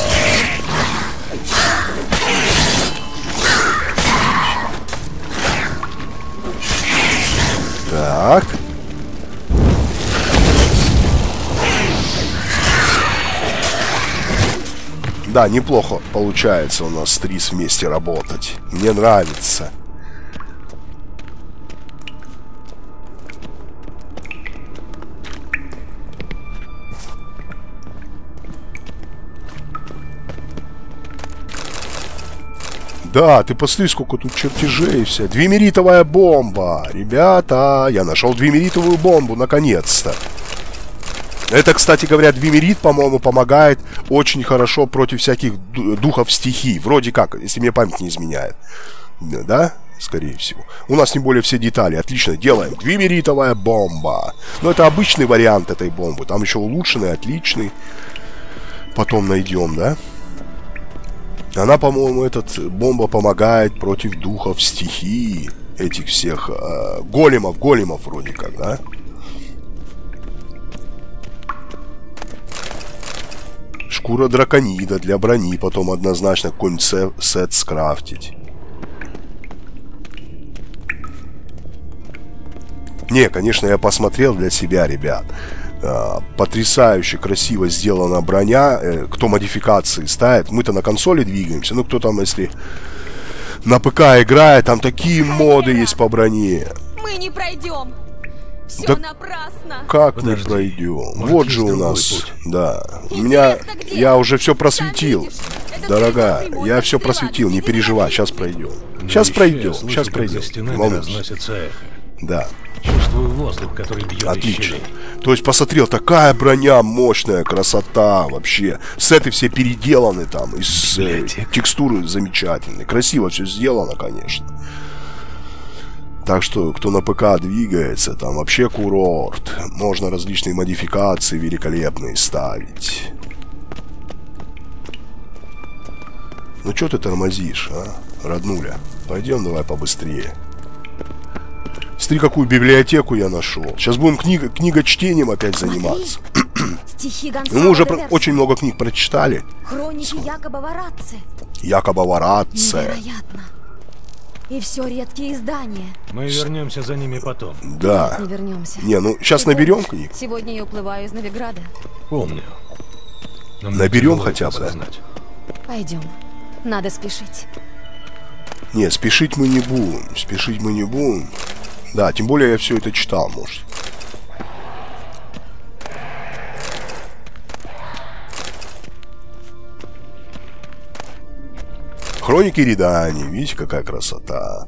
A: Так. Да, неплохо получается у нас с Трис вместе работать. Мне нравится. Да, ты посмотри, сколько тут чертежей вся. Двимеритовая бомба. Ребята, я нашел двимеритовую бомбу, наконец-то. Это, кстати говоря, двимерит, по-моему, помогает очень хорошо против всяких духов стихий. Вроде как, если мне память не изменяет. Да? Скорее всего. У нас, тем более, все детали. Отлично, делаем. Двимеритовая бомба. Но это обычный вариант этой бомбы. Там еще улучшенный, отличный. Потом найдем, да? Она, по-моему, бомба помогает против духов стихии. Этих всех големов вроде как, да? Шкура драконида для брони. Потом однозначно какой-нибудь сет скрафтить. Не, конечно, я посмотрел для себя, ребят. Потрясающе красиво сделана броня. Кто модификации ставит. Мы-то на консоли двигаемся. Ну, кто там, если на ПК играет, там такие моды есть по броне.
H: Мы не пройдем. Все
A: Да
H: напрасно.
A: Как мы пройдем? Вот же у нас. Да. У меня... Я уже все просветил. Дорогая, я все просветил. Не переживай, сейчас пройдем. Сейчас пройдем. Сейчас пройдем. Да.
C: Чувствую воздух, который бьет.
A: Отлично. То есть посмотрел, такая броня мощная, красота вообще. Сеты все переделаны там, из текстуры замечательные. Красиво все сделано, конечно. Так что, кто на ПК двигается, там вообще курорт. Можно различные модификации великолепные ставить. Ну что ты тормозишь, а, роднуля? Пойдем давай побыстрее. Смотри, какую библиотеку я нашел. Сейчас будем книгочтением опять заниматься.
I: Стихи
A: Мы уже очень много книг прочитали.
I: Хроники Якоба Варадзе.
A: Якоба Варадзе.
I: Невероятно. И все редкие издания.
C: Мы вернемся за ними потом.
A: Да.
I: Не вернемся.
A: Не, ну сейчас наберем книг.
I: Сегодня я уплываю из Новиграда.
C: Помню.
A: Наберем хотя бы, да?
I: Пойдем. Надо спешить.
A: Не, спешить мы не будем. Спешить мы не будем. Да, тем более я все это читал, может. Хроники Редани. Видите, какая красота.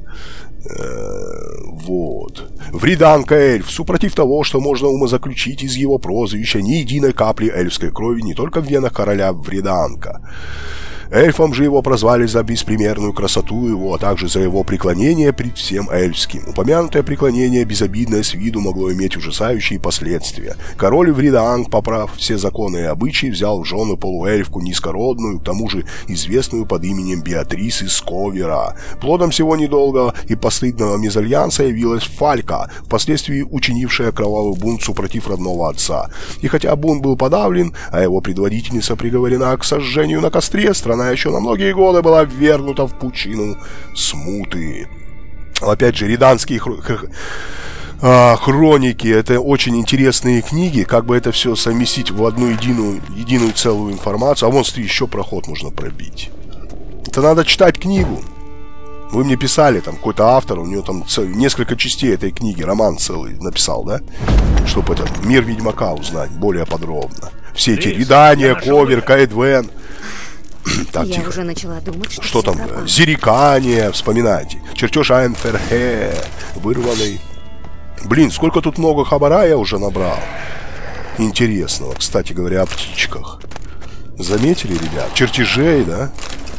A: Вот. Вриданка эльф. Супротив того, что можно умозаключить из его прозвища, ни единой капли эльфской крови не только в венах короля Вриданка. Эльфом же его прозвали за беспримерную красоту его, а также за его преклонение пред всем эльфским. Упомянутое преклонение, безобидное с виду, могло иметь ужасающие последствия. Король Вриданг, поправ все законы и обычаи, взял в жены полуэльфку низкородную, к тому же известную под именем Беатрис из Ковера. Плодом всего недолгого и постыдного мезальянса явилась Фалька, впоследствии учинившая кровавый бунт супротив родного отца. И хотя бунт был подавлен, а его предводительница приговорена к сожжению на костре, страна еще на многие годы была ввергнута в пучину смуты. Опять же, риданские хроники — это очень интересные книги. Как бы это все совместить в одну единую целую информацию. А вон, смотри, еще проход можно пробить. Это надо читать книгу. Вы мне писали, там какой-то автор, у него там несколько частей этой книги, роман целый написал, да? Чтобы этот мир Ведьмака узнать более подробно. Все эти Редания, Ковер, Каэдвен. Так,
I: я
A: тихо.
I: уже начала думать,
A: что там? Зерикание, вспоминайте. Чертеж Айнферхе, вырванный. Блин, сколько тут много хабара я уже набрал. Интересного, кстати говоря, о птичках. Заметили, ребят? Чертежей, да?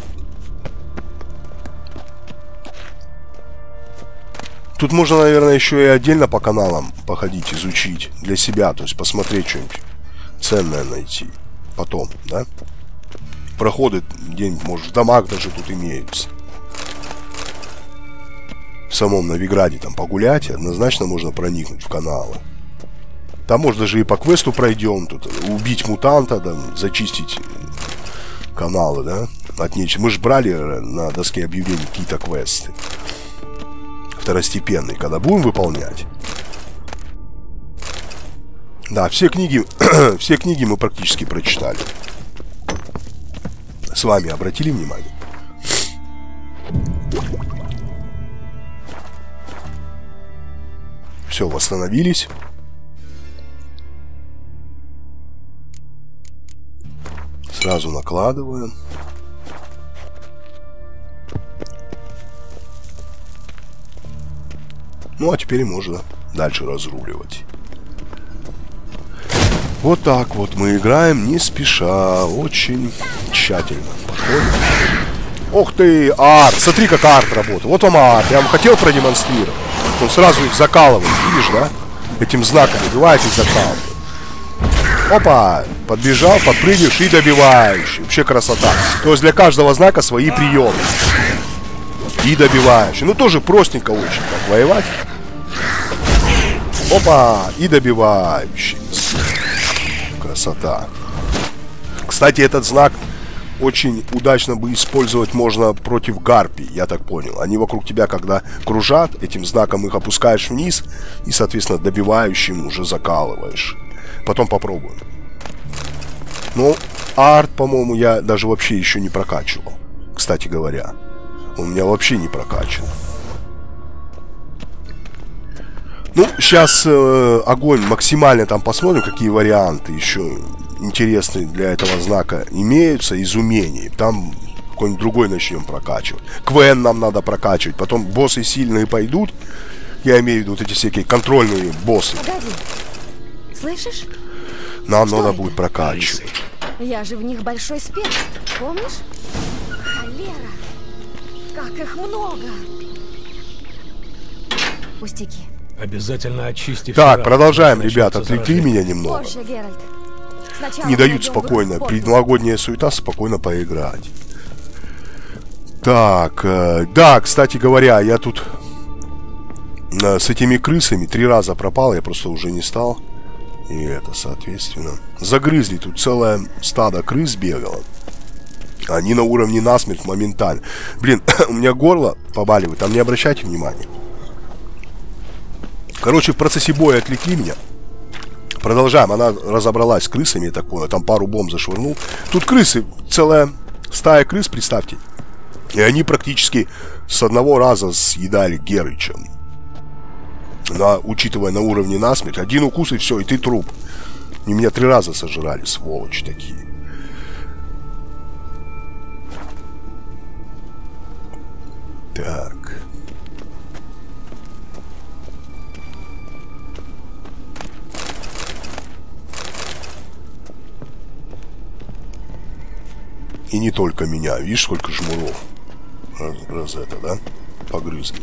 A: Тут можно, наверное, еще и отдельно по каналам походить, изучить для себя. То есть посмотреть что-нибудь ценное найти. Потом, да? проходы где-нибудь, может, в домах даже тут имеются. В самом Новиграде там погулять, однозначно можно проникнуть в каналы. Там, может, даже и по квесту пройдем, тут убить мутанта, да, зачистить каналы, да, от нечего. Мы же брали на доске объявлений какие-то квесты второстепенные, когда будем выполнять. Да, все книги мы практически прочитали. С вами обратили внимание? Все, восстановились. Сразу накладываем. Ну, а теперь можно дальше разруливать. Вот так вот мы играем не спеша, очень тщательно. Подходим. Ох ты, арт! Смотри, как арт работает. Вот вам арт. Я вам хотел продемонстрировать. Он сразу их закалывает, видишь, да? Этим знаком убивает и закалывает. Опа! Подбежал, подпрыгиваешь и добиваешь. Вообще красота. То есть для каждого знака свои приемы. И добиваешь. Ну тоже простенько очень так воевать. Опа! И добивающий. Красота. Кстати, этот знак очень удачно бы использовать можно против гарпий, я так понял. Они вокруг тебя, когда кружат, этим знаком их опускаешь вниз и, соответственно, добивающим уже закалываешь. Потом попробуем. Ну, арт, по-моему, я даже вообще еще не прокачивал. Кстати говоря, он у меня вообще не прокачан. Ну, сейчас огонь максимально там посмотрим, какие варианты еще интересные для этого знака имеются из умений. Там какой-нибудь другой начнем прокачивать. Квен нам надо прокачивать. Потом боссы сильные пойдут. Я имею в виду вот эти всякие контрольные боссы.
I: Погоди. Слышишь?
A: Нам
I: Что
A: надо
I: это?
A: будет прокачивать.
I: Я же в них большой спец, помнишь? Холера! Как их много! Пустяки.
C: Обязательно очисти.
A: Так, продолжаем, ребята. Отвлекли меня немного.
I: Позже, Геральт. Сначала
A: Не дают
I: найдем
A: спокойно,
I: выход.
A: предновогодняя суета, спокойно поиграть. Так, да, кстати говоря, я тут с этими крысами 3 раза пропал, я просто уже не стал. И это, соответственно, загрызли, тут целое стадо крыс бегало. Они на уровне насмерть моментально. Блин, у меня горло побаливает, там не обращайте внимания. Короче, в процессе боя отвлекли меня. Продолжаем, она разобралась с крысами, я так понял, там пару бомб зашвырнул. Тут крысы, целая стая крыс, представьте. И они практически с одного раза съедали Герыча. Учитывая на уровне насмерть, один укус и все, и ты труп. И меня 3 раза сожрали, сволочи такие. Так. И не только меня. Видишь, сколько жмуров. Раз это, да? Погрызли.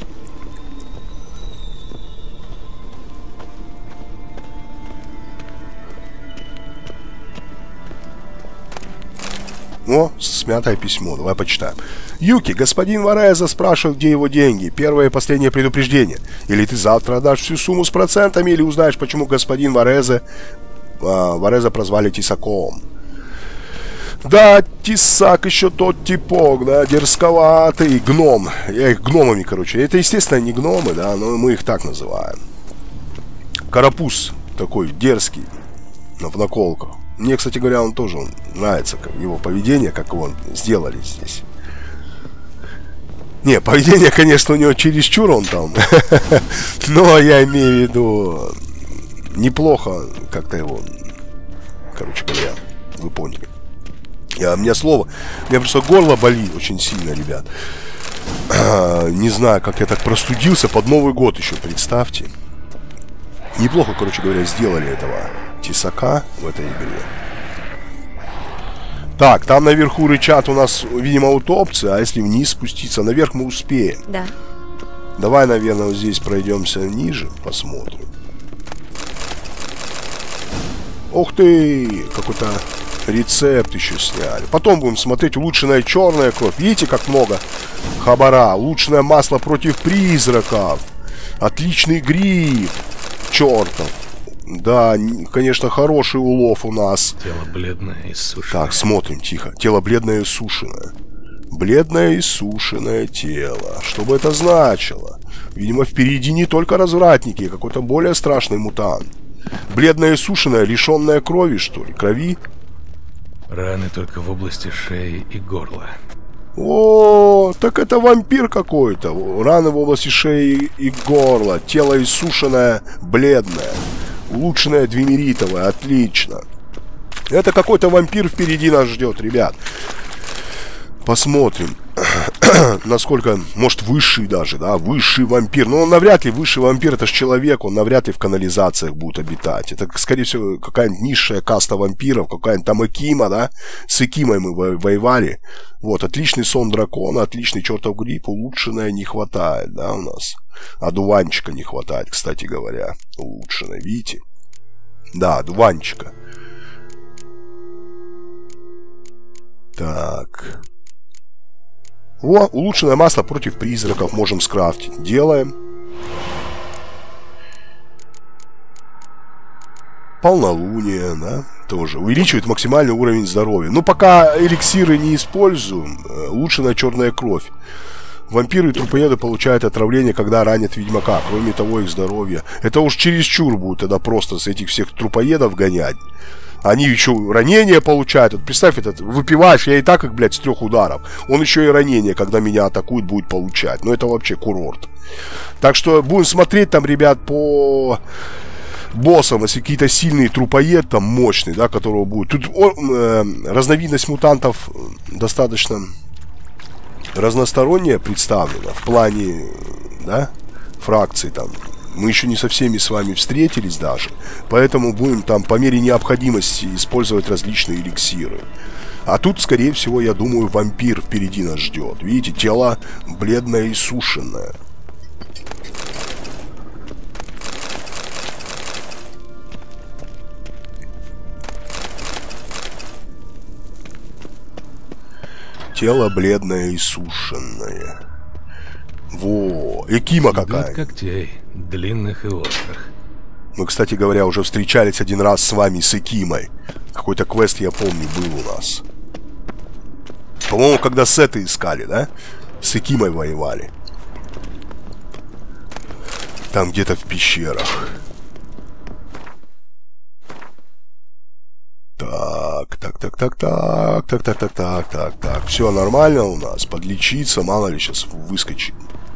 A: О, смятое письмо. Давай почитаем. Юки, господин Вареза спрашивает, где его деньги. Первое и последнее предупреждение. Или ты завтра отдашь всю сумму с процентами, или узнаешь, почему господин Вареза прозвали Тесаком. Да, Тесак еще тот типок, да, дерзковатый гном. Я их гномами, короче. Это, естественно, не гномы, да, но мы их так называем. Карапуз такой дерзкий, в наколках. Мне, кстати говоря, он тоже нравится, как его поведение, как его сделали здесь. Не, поведение, конечно, у него чересчур он там. Но я имею в виду неплохо как-то его. Короче говоря, вы поняли. У меня просто горло болит очень сильно, ребят. Не знаю, как я так простудился под Новый год еще, представьте. Неплохо, короче говоря, сделали этого Тесака в этой игре. Так, там наверху рычат у нас, видимо, утопцы, а если вниз спуститься, наверх мы успеем.
I: Да.
A: Давай, наверное, вот здесь пройдемся ниже, посмотрим. Ух ты! Какой-то Рецепт еще сняли. Потом будем смотреть улучшенная черная кровь. Видите, как много хабара. Улучшенное масло против призраков. Отличный гриб. Чертов. Да, конечно, хороший улов у нас.
C: Тело бледное и сушеное.
A: Так, смотрим, тихо. Тело бледное и сушеное. Бледное и сушеное тело. Что бы это значило? Видимо, впереди не только развратники, а какой-то более страшный мутант. Бледное и сушеное, лишенное крови, что ли? Крови?
C: Раны только в области шеи и горла.
A: О, так это вампир какой-то. Раны в области шеи и горла. Тело иссушенное, бледное. Улучшенное двемеритовое, отлично. Это какой-то вампир впереди нас ждет, ребят. Посмотрим, насколько, может, высший даже, да, высший вампир. Но он навряд ли высший вампир, это же человек, он навряд ли в канализациях будет обитать. Это, скорее всего, какая-нибудь низшая каста вампиров, какая-нибудь там Экима, да. С Экимой мы воевали. Вот, отличный сон дракона, отличный чертов гриб, улучшенное не хватает, да, у нас. Одуванчика не хватает, кстати говоря, улучшенное, видите? Да, одуванчика. Так. О, улучшенное масло против призраков можем скрафтить. Делаем. Полнолуние, да, тоже. Увеличивает максимальный уровень здоровья. Ну, пока эликсиры не используем, улучшенная черная кровь. Вампиры и трупоеды получают отравление, когда ранят ведьмака. Кроме того, их здоровье. Это уж чересчур будет тогда просто с этих всех трупоедов гонять. Они еще ранения получают. Вот представь, этот выпиваешь, я и так, как, блядь, с 3 ударов. Он еще и ранение, когда меня атакуют, будет получать. Но это вообще курорт. Так что будем смотреть там, ребят, по боссам, если какие-то сильные трупоед, там, мощный, да, которого будет. Тут разновидность мутантов достаточно разносторонняя представлена. В плане, да, фракций там. Мы еще не со всеми с вами встретились даже. Поэтому будем там по мере необходимости использовать различные эликсиры. А тут, скорее всего, я думаю, вампир впереди нас ждет. Видите, тело бледное и сушеное. Тело бледное и сушеное. Во, Экима какая.
C: Когтей, длинных и острых.
A: Мы, кстати говоря, уже встречались один раз с вами с Экимой. Какой-то квест, я помню, был у нас. По-моему, когда сеты искали, да? С Экимой воевали. Там где-то в пещерах. Так. Все нормально у нас. Подлечиться, мало ли сейчас выскочит.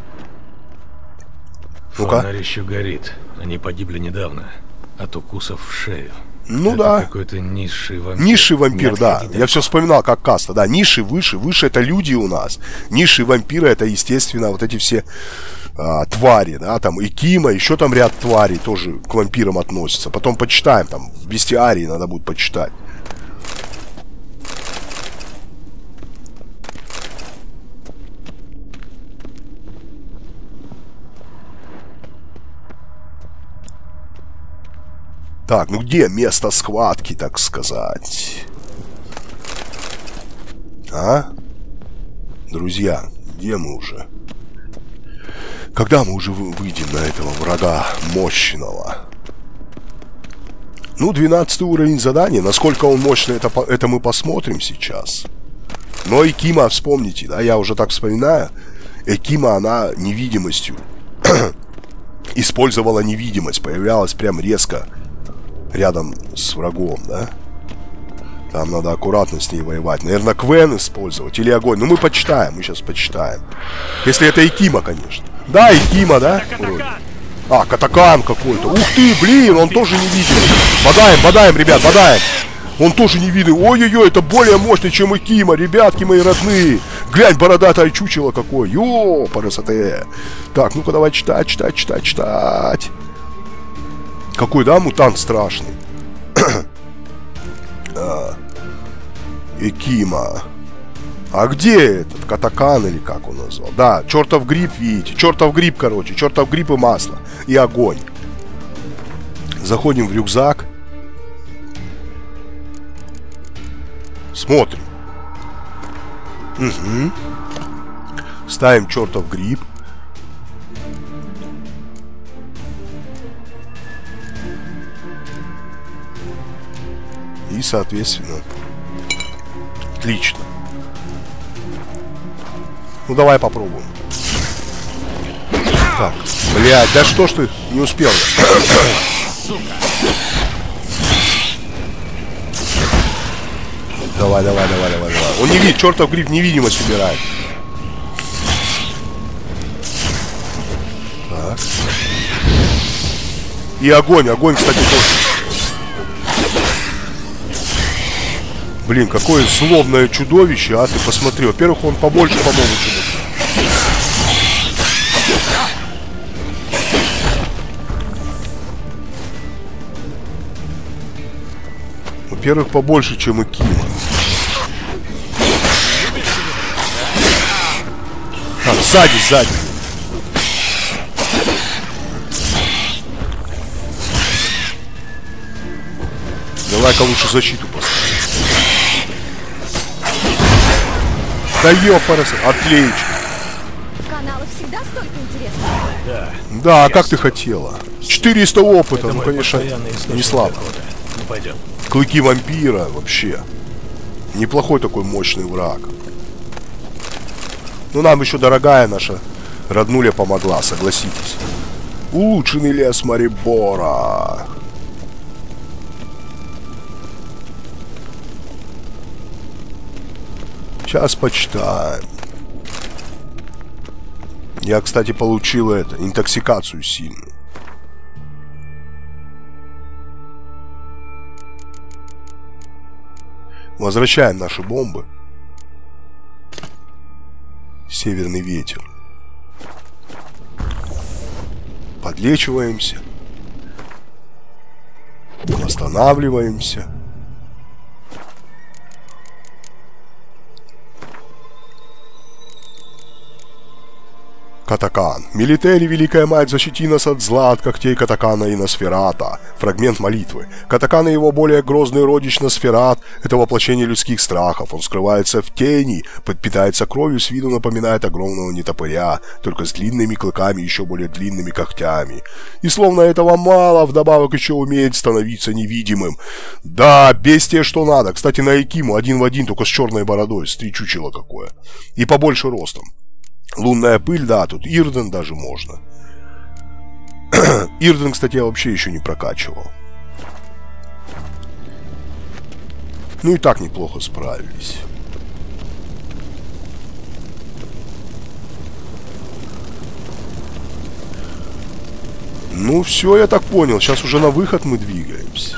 A: Ну-ка.
C: Фонарь еще горит. Они погибли недавно. От укусов в шею.
A: Ну
C: это
A: да.
C: Какой-то низший вампир.
A: Низший вампир, да. Я все вспоминал, как каста. Да, низший, выше. Выше это люди у нас. Низшие вампиры это, естественно, вот эти все твари, да, там Экима, еще там ряд тварей тоже к вампирам относятся. Потом почитаем, там в бестиарии надо будет почитать. Так, ну где место схватки, так сказать? А? Друзья, где мы уже? Когда мы уже выйдем на этого врага мощного? Ну, 12 уровень задания. Насколько он мощный, это мы посмотрим сейчас. Но Экима, вспомните, да, я уже так вспоминаю. Экима, она невидимостью использовала невидимость. Появлялась прям резко рядом с врагом, да? Там надо аккуратно с ней воевать. Наверное, Квен использовать или огонь. Ну, мы почитаем, мы сейчас почитаем. Если это Экима, конечно. Да, Экима, да? Вроде. А, Катакан какой-то. Ух ты, блин, он тоже невидимый. Бодаем, ребят, бодаем. Он тоже невидимый. Ой-ой-ой, это более мощный, чем Экима. Ребятки мои родные. Глянь, бородатое чучело какое. Ё, парасоте. Так, ну-ка давай читать. Какой, да, мутант страшный. Экима. А где этот? Катакан или как он назвал? Да, чертов гриб, видите. Чертов гриб, короче. Чертов гриб и масло. И огонь. Заходим в рюкзак. Смотрим. Угу. Ставим чертов гриб. И, соответственно, отлично. Ну, давай попробуем. Так, блядь, да что ж ты не успел? Давай. Он не видит, чертов гриб невидимость убирает. Так. И огонь, кстати, тоже. Блин, какое злобное чудовище, а ты посмотри. Во-первых, он побольше, по-моему, чудовище. Во-первых, побольше, чем и Кима. Так, сзади. Давай-ка лучше защиту поставим. Да ёпарас, отлично.
I: Каналы всегда столько интересно.
A: Да, а как ты хотела? 400 опыта, ну, конечно, не слабо.
C: Ну, пойдем.
A: Клыки вампира, вообще. Неплохой такой мощный враг. Ну, нам еще дорогая наша роднуля помогла, согласитесь. Улучшенный лес Марибора. Сейчас почитаем. Я, кстати, получил интоксикацию сильную. Возвращаем наши бомбы. Северный ветер. Подлечиваемся. Восстанавливаемся. Катакан. Милитари, Великая Мать, защити нас от зла, от когтей Катакана и Носферата. Фрагмент молитвы. Катакан и его более грозный родич Носферат – это воплощение людских страхов. Он скрывается в тени, подпитается кровью, с виду напоминает огромного нетопыря, только с длинными клыками и еще более длинными когтями. И словно этого мало, вдобавок еще умеет становиться невидимым. Да, бестия что надо. Кстати, на Экиму один в один, только с черной бородой. Стричучило какое. И побольше ростом. Лунная пыль, да, тут Ирден даже можно. Ирден, кстати, я вообще еще не прокачивал. Ну и так неплохо справились. Ну все, я так понял. Сейчас уже на выход мы двигаемся.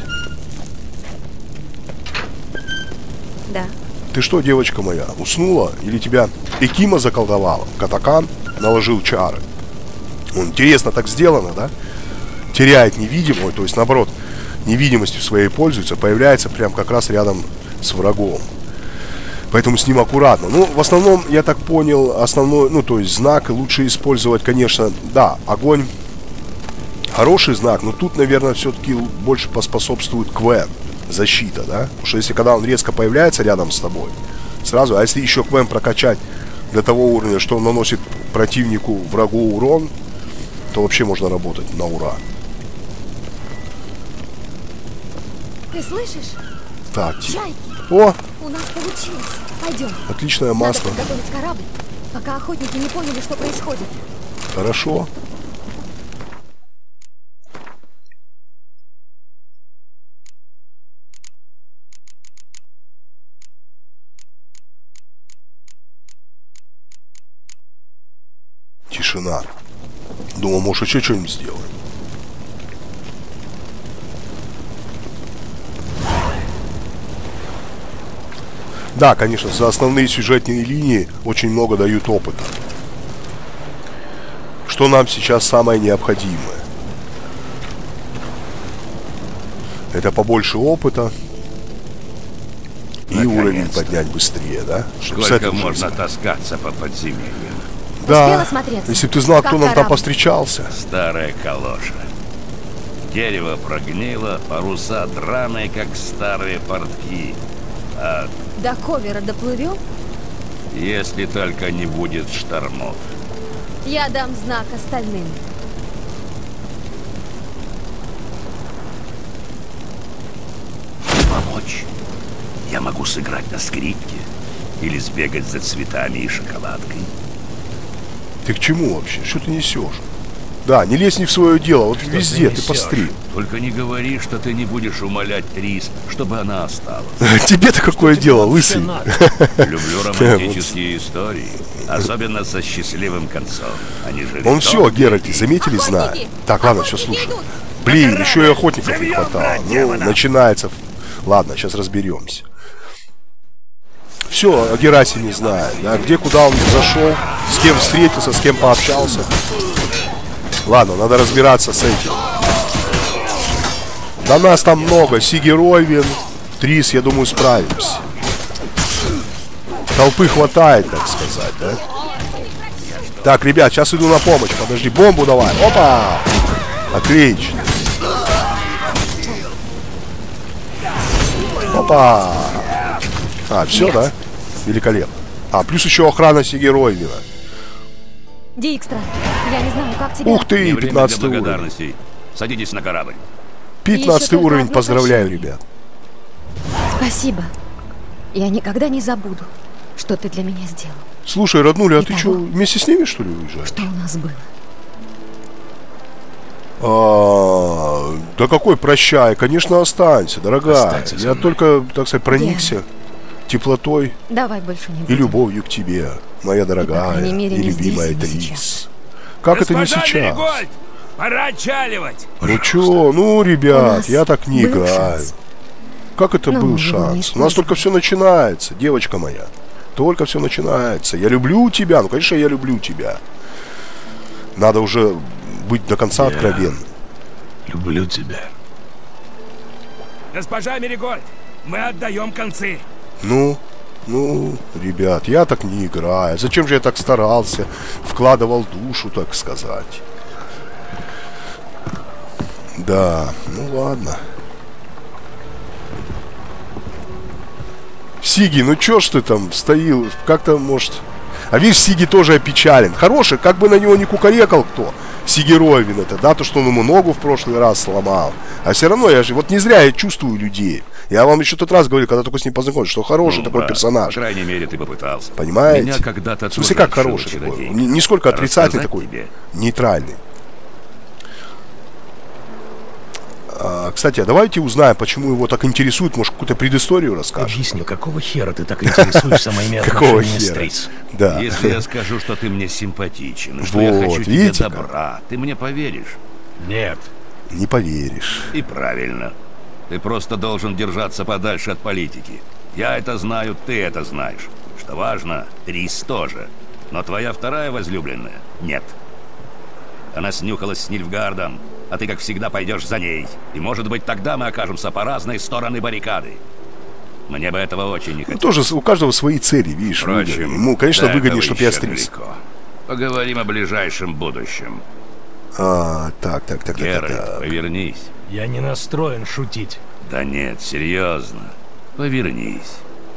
I: Да.
A: Ты что, девочка моя, уснула? Или тебя Экима заколдовала? Катакан наложил чары. Интересно так сделано, да? Теряет невидимую, то есть наоборот, невидимостью своей пользуется, появляется прям как раз рядом с врагом. Поэтому с ним аккуратно. Ну, в основном, я так понял, основной, ну, то есть знак лучше использовать, конечно, да, огонь хороший знак, но тут, наверное, все-таки больше поспособствует Квен. Защита, да? Потому что если когда он резко появляется рядом с тобой, сразу, а если еще Квен прокачать до того уровня, что он наносит противнику, врагу урон, то вообще можно работать на ура.
I: Ты слышишь?
A: Так,
I: Чайки.
A: О!
I: У нас получилось. Пойдем.
A: Отличное масло.
I: Надо подготовить корабль, пока охотники не поняли, что происходит.
A: Хорошо. Тишина. Думал, может, еще что-нибудь сделаем. Да, конечно, за основные сюжетные линии очень много дают опыта. Что нам сейчас самое необходимое? Это побольше опыта. И уровень поднять быстрее, да?
M: Сколько можно таскаться по подземельям?
A: Да, если бы ты знал, кто нам там повстречался.
M: Старая калоша. Дерево прогнило, паруса драные, как старые портки. А
I: До Ковера доплывем?
M: Если только не будет штормов.
I: Я дам знак остальным.
M: Помочь? Я могу сыграть на скрипке. Или сбегать за цветами и шоколадкой.
A: Ты к чему вообще? Что ты несешь? Да, не лезь не в свое дело, вот что везде ты постри.
M: Только не говори, что ты не будешь умолять Трис, чтобы она осталась.
A: Тебе-то какое дело, лысый?
M: Люблю романтические истории, особенно со счастливым концом. Они же
A: Он все о Геральте заметили, знает. Так, ладно, все, слушай. Блин, еще и охотников не хватало. Ну, начинается. Ладно, сейчас разберемся. Все, о Герасе не знает, да, где, куда он зашел, с кем встретился, с кем пообщался. Ладно, надо разбираться с этим. Да нас там много. Сиги Ройвен, Трис, я думаю, справимся. Толпы хватает, так сказать, да? Так, ребят, сейчас иду на помощь. Подожди, бомбу давай. Опа! Отлично. Опа! А, все, да? Великолепно. А, плюс еще охрана Сиги Ройвена.
I: Дикстра, я не знаю, как тебя...
A: Ух ты, 15
M: уровень. Садитесь на корабль.
A: 15 уровень, поздравляю, ребят.
I: Спасибо. Я никогда не забуду, что ты для меня сделал.
A: Слушай, роднуля, а ты что, вместе с ними, что ли, уезжаешь?
I: Что у нас
A: было? Да какой прощай, конечно, останься, дорогая. Я только, так сказать, проникся теплотой
I: Давай больше не
A: и любовью к тебе, моя дорогая и любимая Трис. Как это не сейчас?
F: Меригольд, пора отчаливать.
A: Ну чё, ну, ребят, я так не играю. Как это был шанс? У нас только все начинается, девочка моя. Только все начинается. Я люблю тебя, ну, конечно, я люблю тебя. Надо уже быть до конца откровенным.
C: Люблю тебя.
F: Госпожа Меригольд, мы отдаем концы.
A: Ну, ребят, я так не играю. Зачем же я так старался? Вкладывал душу, так сказать. Да, ну ладно. Сиги, ну чё ж ты там стоил? Как-то, может... А видишь, Сиги тоже опечален. Хороший, как бы на него не кукарекал кто. Сиги Ройвен это, да, то, что он ему ногу в прошлый раз сломал. А все равно я же, вот не зря я чувствую людей. Я вам еще тот раз говорил, когда только с ним познакомился, что хороший такой персонаж.
M: По крайней мере, ты попытался.
A: Понимаете?
M: Меня когда-то
A: в смысле, как хороший такой? Нисколько отрицательный такой, нейтральный. Кстати, а давайте узнаем, почему его так интересует. Может, какую-то предысторию расскажешь?
C: Объясню, какого хера ты так интересуешься моими отношениями с Трис?
A: Да.
M: Если я скажу, что ты мне симпатичен, что я хочу тебе добра, ты мне поверишь?
C: Нет.
A: Не поверишь.
M: И правильно. Ты просто должен держаться подальше от политики. Я это знаю, ты это знаешь. Что важно, Трис тоже. Но твоя вторая возлюбленная — нет. Она снюхалась с Нильфгардом, а ты, как всегда, пойдешь за ней. И, может быть, тогда мы окажемся по разные стороны баррикады. Мне бы этого очень не хотелось.
A: Ну, тоже у каждого свои цели, видишь.
M: Впрочем,
A: ему, конечно, выгоднее, чтобы я стрис.
M: Поговорим о ближайшем будущем.
A: Так.
M: Геральт, повернись.
C: Я не настроен шутить.
M: Да нет, серьезно. Повернись.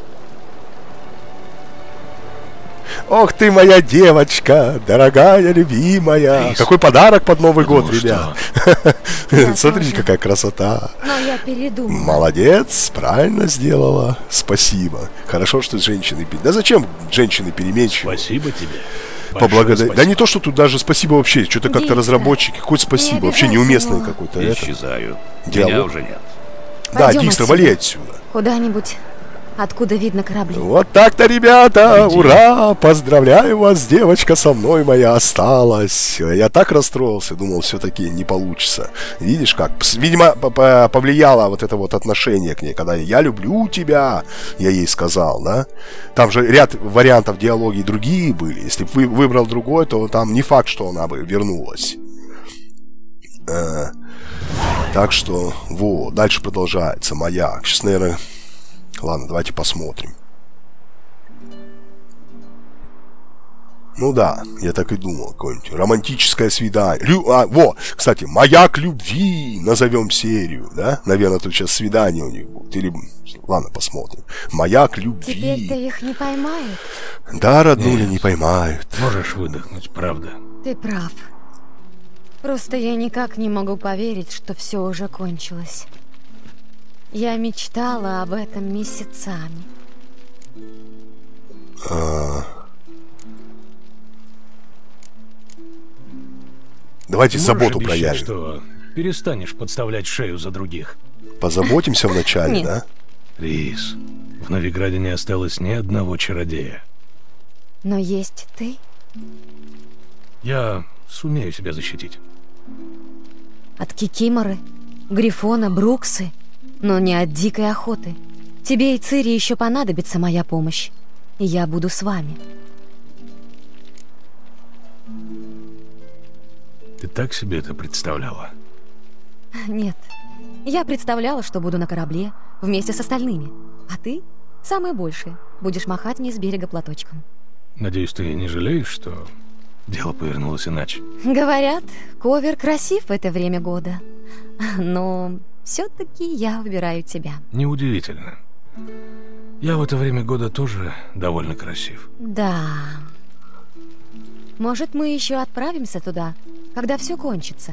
A: Ох ты, моя девочка, дорогая, любимая. Трис. Какой подарок под Новый год, ребят. Смотрите, какая красота.
I: Но я передумала.
A: Молодец, правильно сделала. Спасибо. Хорошо, что женщины... Да зачем женщины переменчивы?
C: Спасибо тебе.
A: Поблагодарить. Да не то, что тут даже спасибо вообще. Что-то как-то разработчики. Какое спасибо. Вообще неуместное какое-то.
M: Исчезаю. Меня уже нет.
A: Да, Дикстра, вали отсюда.
I: Куда-нибудь, откуда видно корабли.
A: Вот так-то, ребята, ура! Поздравляю вас, девочка со мной моя осталась. Я так расстроился, думал, все-таки не получится. Видишь как? Видимо, повлияло вот это вот отношение к ней, когда я люблю тебя, я ей сказал, да? Там же ряд вариантов диалоги другие были. Если бы выбрал другой, то там не факт, что она бы вернулась. Так что, вот, дальше продолжается маяк. Сейчас, наверное... Ладно, давайте посмотрим. Ну да, я так и думал, какое-нибудь романтическое свидание. Кстати, «Маяк любви» назовем серию, да? Наверное, тут сейчас свидание у них будет. Или, ладно, посмотрим. «Маяк любви».
I: Теперь-то их не поймают.
A: Да, роднуля, не поймают.
C: Можешь выдохнуть, правда.
I: Ты прав. Просто я никак не могу поверить, что все уже кончилось. Я мечтала об этом месяцами.
A: Давайте
C: Можешь
A: заботу
C: обещать,
A: проявим.
C: что перестанешь подставлять шею за других.
A: Позаботимся вначале, да?
C: Рис, в Новиграде не осталось ни одного чародея.
I: Но есть ты.
C: Я сумею себя защитить.
I: От Кикиморы, Грифона, Бруксы, но не от дикой охоты. Тебе и Цири еще понадобится моя помощь, и я буду с вами.
C: Ты так себе это представляла?
I: Нет, я представляла, что буду на корабле вместе с остальными, а ты, самое большее, будешь махать мне с берега платочком.
C: Надеюсь, ты не жалеешь, что дело повернулось иначе?
I: Говорят, Ковер красив в это время года, но все-таки я выбираю тебя.
C: Неудивительно. Я в это время года тоже довольно красив.
I: Да. Может, мы еще отправимся туда, когда все кончится?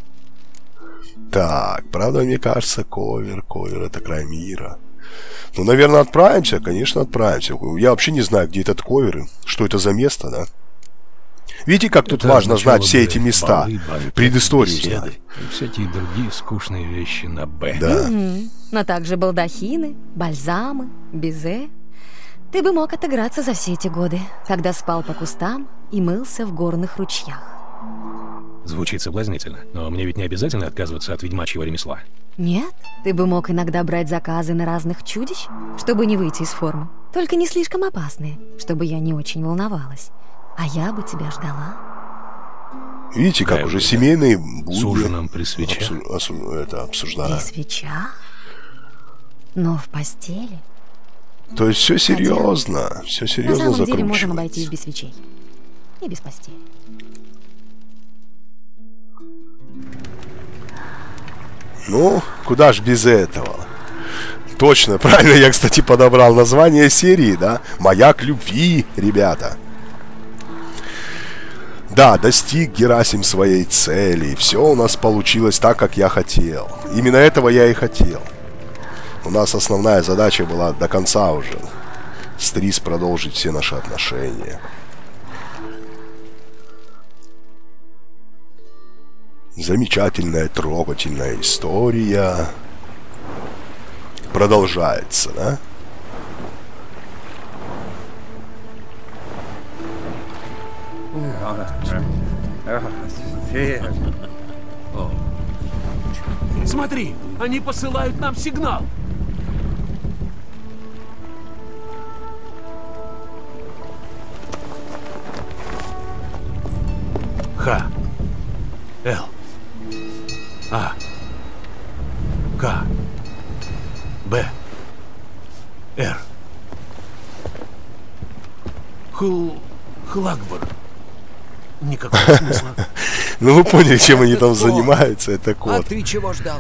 A: Так, правда, мне кажется, Ковер это край мира. Ну, наверное, отправимся, конечно, отправимся. Я вообще не знаю, где этот Ковер, что это за место, да? Видите, как тут важно знать все эти места, предысторию знать.
C: И всякие другие скучные вещи на «Б».
A: Да.
I: Но также балдахины, бальзамы, безе. Ты бы мог отыграться за все эти годы, когда спал по кустам и мылся в горных ручьях.
C: Звучит соблазнительно, но мне ведь не обязательно отказываться от ведьмачьего ремесла.
I: Нет, ты бы мог иногда брать заказы на разных чудищ, чтобы не выйти из формы. Только не слишком опасные, чтобы я не очень волновалась. А я бы тебя ждала.
A: Видите, как уже семейные будни
C: с ужином при свечах.
A: Обсуждают.
I: При свечах? Но в постели?
A: То есть все серьезно, все серьезно.
I: На самом деле можем обойтись без свечей. И без постели.
A: Ну, куда ж без этого? Точно, правильно я, кстати, подобрал название серии, да? «Маяк любви», ребята. Да, достиг Герасим своей цели. Все у нас получилось так, как я хотел. Именно этого я и хотел. У нас основная задача была до конца уже с Трис продолжить все наши отношения. Замечательная, трогательная история продолжается, да?
K: Смотри, они посылают нам сигнал.
C: Х. Л. А. К. Б. Р. Хлагбор. Никакого смысла.
A: Ну вы поняли, чем они там занимаются, это код.
E: А ты чего ждал?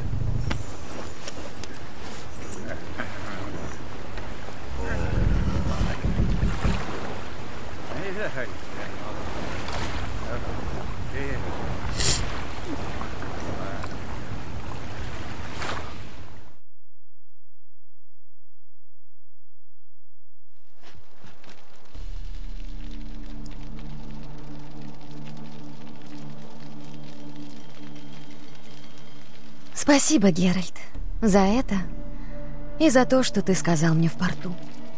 I: Спасибо, Геральт, за это и за то, что ты сказал мне в порту.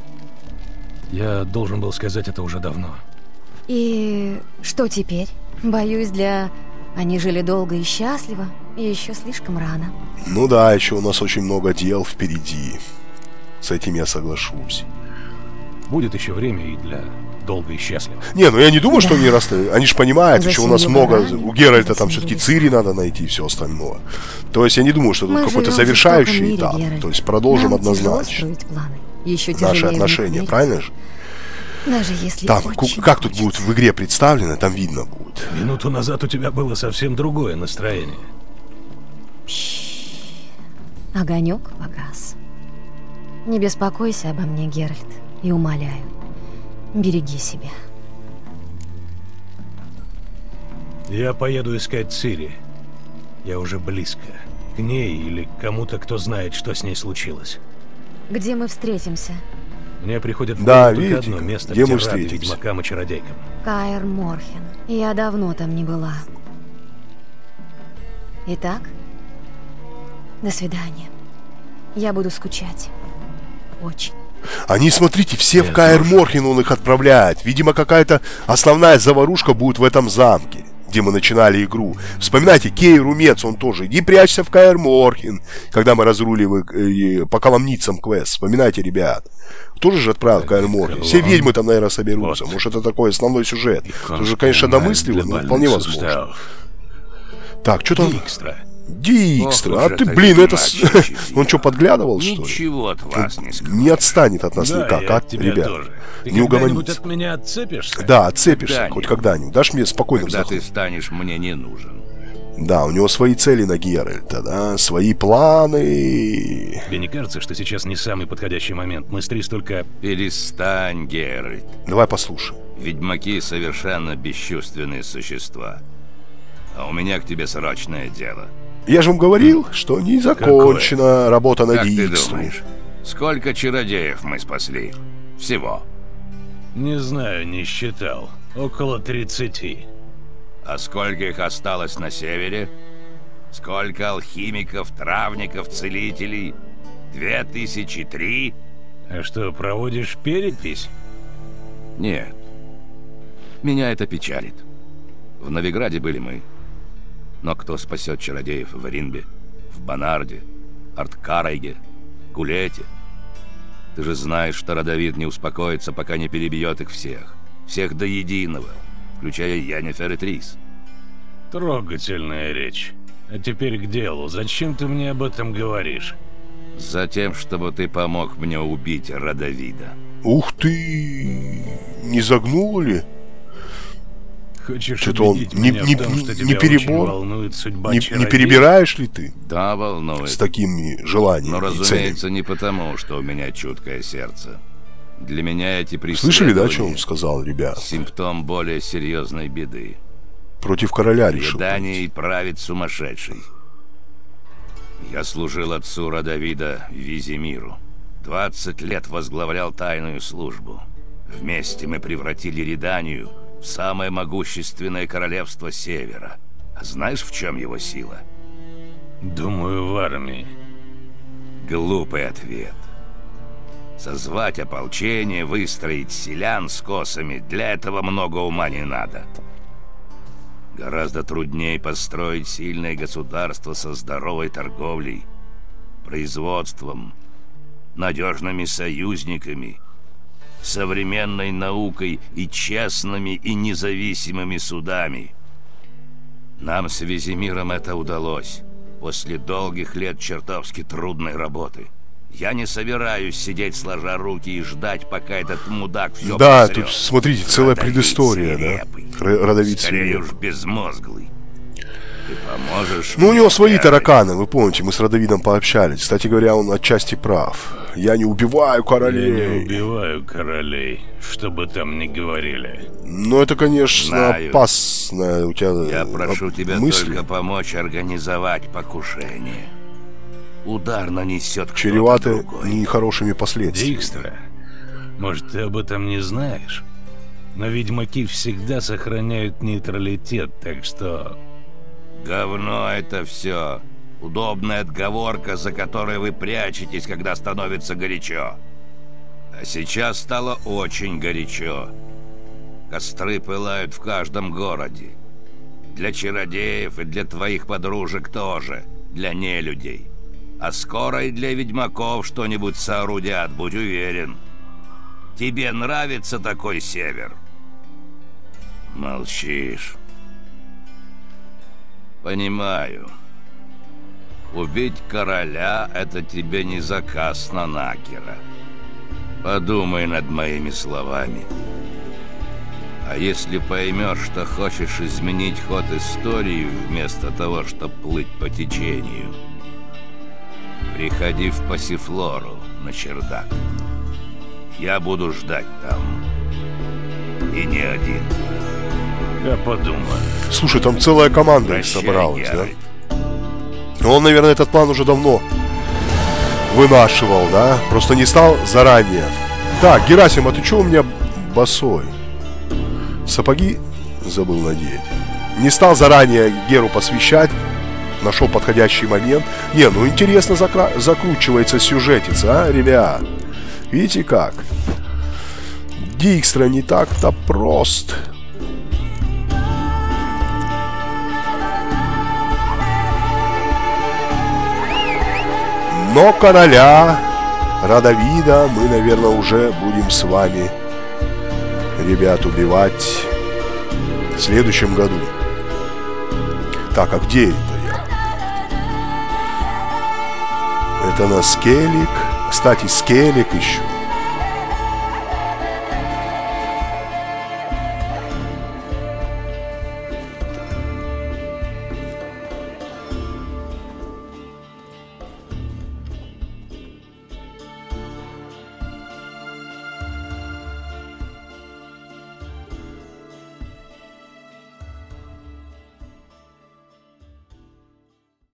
C: Я должен был сказать это уже давно.
I: И что теперь? Боюсь, они жили долго и счастливо, и еще слишком рано.
A: Ну да, еще у нас очень много дел впереди. С этим я соглашусь.
C: Будет еще время и для долго и счастливо.
A: Не, ну я не думаю, что они расстаются. Они же понимают, еще у нас много. У Геральта там все-таки Цири надо найти и все остальное. То есть я не думаю, что тут какой-то завершающий этап. То есть продолжим однозначно.
I: Еще
A: наши отношения, правильно же?
I: Даже если
A: Там,
I: очень
A: как тут будет в игре представлено, там видно будет.
C: Минуту назад у тебя было совсем другое настроение.
I: Огонек погас. Не беспокойся обо мне, Геральт, и умоляю, береги себя.
C: Я поеду искать Цири. Я уже близко. К ней или к кому-то, кто знает, что с ней случилось.
I: Где мы встретимся?
C: Мне приходит в
A: Да,
C: голову только
A: видите,
C: одно место,
A: где
C: где
A: мы
C: рады
A: встретимся?
C: ведьмакам и чародейкам.
I: Каэр Морхен. Я давно там не была. Итак, до свидания. Я буду скучать. Очень.
A: Они, смотрите, все в Каэр Морхен он их отправляет. Видимо, какая-то основная заварушка будет в этом замке, где мы начинали игру. Вспоминайте, Кей Румец, он тоже. Иди прячься в Каэр Морхен, когда мы разруливали по коломницам квест. Вспоминайте, ребят. Тоже же отправил в Каэр Морхен. Все ведьмы там, наверное, соберутся. Вот. Может, это такой основной сюжет. Тоже, конечно, домысливый, но вполне возможно. Так, что там? Дикстра, а ты, блин, это... Он что, подглядывал, что ли?
M: Ничего от вас не скажу.
A: Не отстанет от нас
C: Да,
A: никак,
C: я
A: а,
C: от тебя
A: ребят?
C: тоже. Ты
A: Не угомонись.
C: когда-нибудь от меня отцепишься?
A: Да, отцепишься,
M: Когда-нибудь.
A: хоть когда-нибудь. Дашь мне спокойно
M: Когда
A: вздохнуть.
M: ты станешь мне не нужен.
A: Да, у него свои цели на Геральта, да, свои планы.
C: Тебе не кажется, что сейчас не самый подходящий момент? Мы с Трис только...
M: Перестань, Геральт.
A: Давай послушаем.
M: Ведьмаки совершенно бесчувственные существа. А у меня к тебе срочное дело.
A: Я же вам говорил, что не закончена работа на
M: Как ты
A: Дикстру.
M: думаешь, сколько чародеев мы спасли? Всего.
C: Не знаю, не считал. Около 30.
M: А сколько их осталось на севере? Сколько алхимиков, травников, целителей? 2003?
C: А что, проводишь перепись?
M: Нет. Меня это печалит. В Новиграде были мы. Но кто спасет чародеев в Ринбе, в Банарде, Арткарайге, Кулете? Ты же знаешь, что Родовид не успокоится, пока не перебьет их всех. Всех до единого, включая Йеннифер и Трис.
C: Трогательная речь. А теперь к делу. Зачем ты мне об этом говоришь?
M: Затем, чтобы ты помог мне убить Родовида.
A: Ух ты! Не загнул ли?
C: Хочешь
A: Что-то он
C: убедить меня в том, что тебя очень волнует судьба
A: не
C: чародея?
A: перебираешь ли ты?
M: Да, волнует.
A: С такими желаниями.
M: Но,
A: и целями?
M: разумеется, не потому, что у меня чуткое сердце. Для меня эти преследования...
A: Слышали, да, что он сказал, ребят?
M: Симптом более серьезной беды.
A: Против короля решил.
M: Преданием правит сумасшедший. Я служил отцу Родовида Визимиру. 20 лет возглавлял тайную службу. Вместе мы превратили Реданию в самое могущественное королевство Севера. А знаешь, в чем его сила?
C: Думаю, в армии.
M: Глупый ответ. Созвать ополчение, выстроить селян с косами, для этого много ума не надо. Гораздо труднее построить сильное государство со здоровой торговлей, производством, надежными союзниками, современной наукой и честными и независимыми судами. Нам с Визимиром это удалось после долгих лет чертовски трудной работы. Я не собираюсь сидеть сложа руки и ждать, пока этот мудак все
A: Да,
M: посрет.
A: тут, смотрите, целая предыстория,
M: свирепый.
A: да? Родовид
M: Скорее
A: свирепый.
M: уж безмозглый. Ты поможешь
A: Ну, у
M: мне,
A: него свои
M: Геральт?
A: тараканы, вы помните, мы с Родовидом пообщались. Кстати говоря, он отчасти прав. Я не убиваю королей.
C: Я не убиваю королей, что бы там ни говорили.
A: Ну, это, конечно,
M: Знаю.
A: опасная у тебя
M: Я прошу тебя
A: мысль.
M: только помочь организовать покушение. Удар нанесет кто-то
A: Чреваты
M: другой.
A: нехорошими последствиями.
C: Дикстра, может, ты об этом не знаешь? Но ведьмаки всегда сохраняют нейтралитет, так что...
M: Говно это все. Удобная отговорка, за которой вы прячетесь, когда становится горячо. А сейчас стало очень горячо. Костры пылают в каждом городе. Для чародеев и для твоих подружек тоже. Для нелюдей. А скоро и для ведьмаков что-нибудь соорудят, будь уверен. Тебе нравится такой север? Молчишь. Понимаю. Убить короля — это тебе не заказ на Накера. Подумай над моими словами. А если поймешь, что хочешь изменить ход истории вместо того, чтобы плыть по течению, приходи в Пассифлору на чердак. Я буду ждать там. И не один.
C: Я подумаю.
A: Слушай, там целая команда собралась, да? Он, наверное, этот план уже давно вынашивал, да? Просто не стал заранее. Так, Герасим, а ты что у меня босой? Сапоги забыл надеть. Не стал заранее Геру посвящать. Нашел подходящий момент. Не, ну интересно закручивается сюжетица, а, ребят? Видите как? Дикстра не так-то прост. Но короля Радовида мы, наверное, уже будем с вами, ребят, убивать в следующем году. Так, а где это я? Это на Скеллиг. Кстати, Скеллиг еще.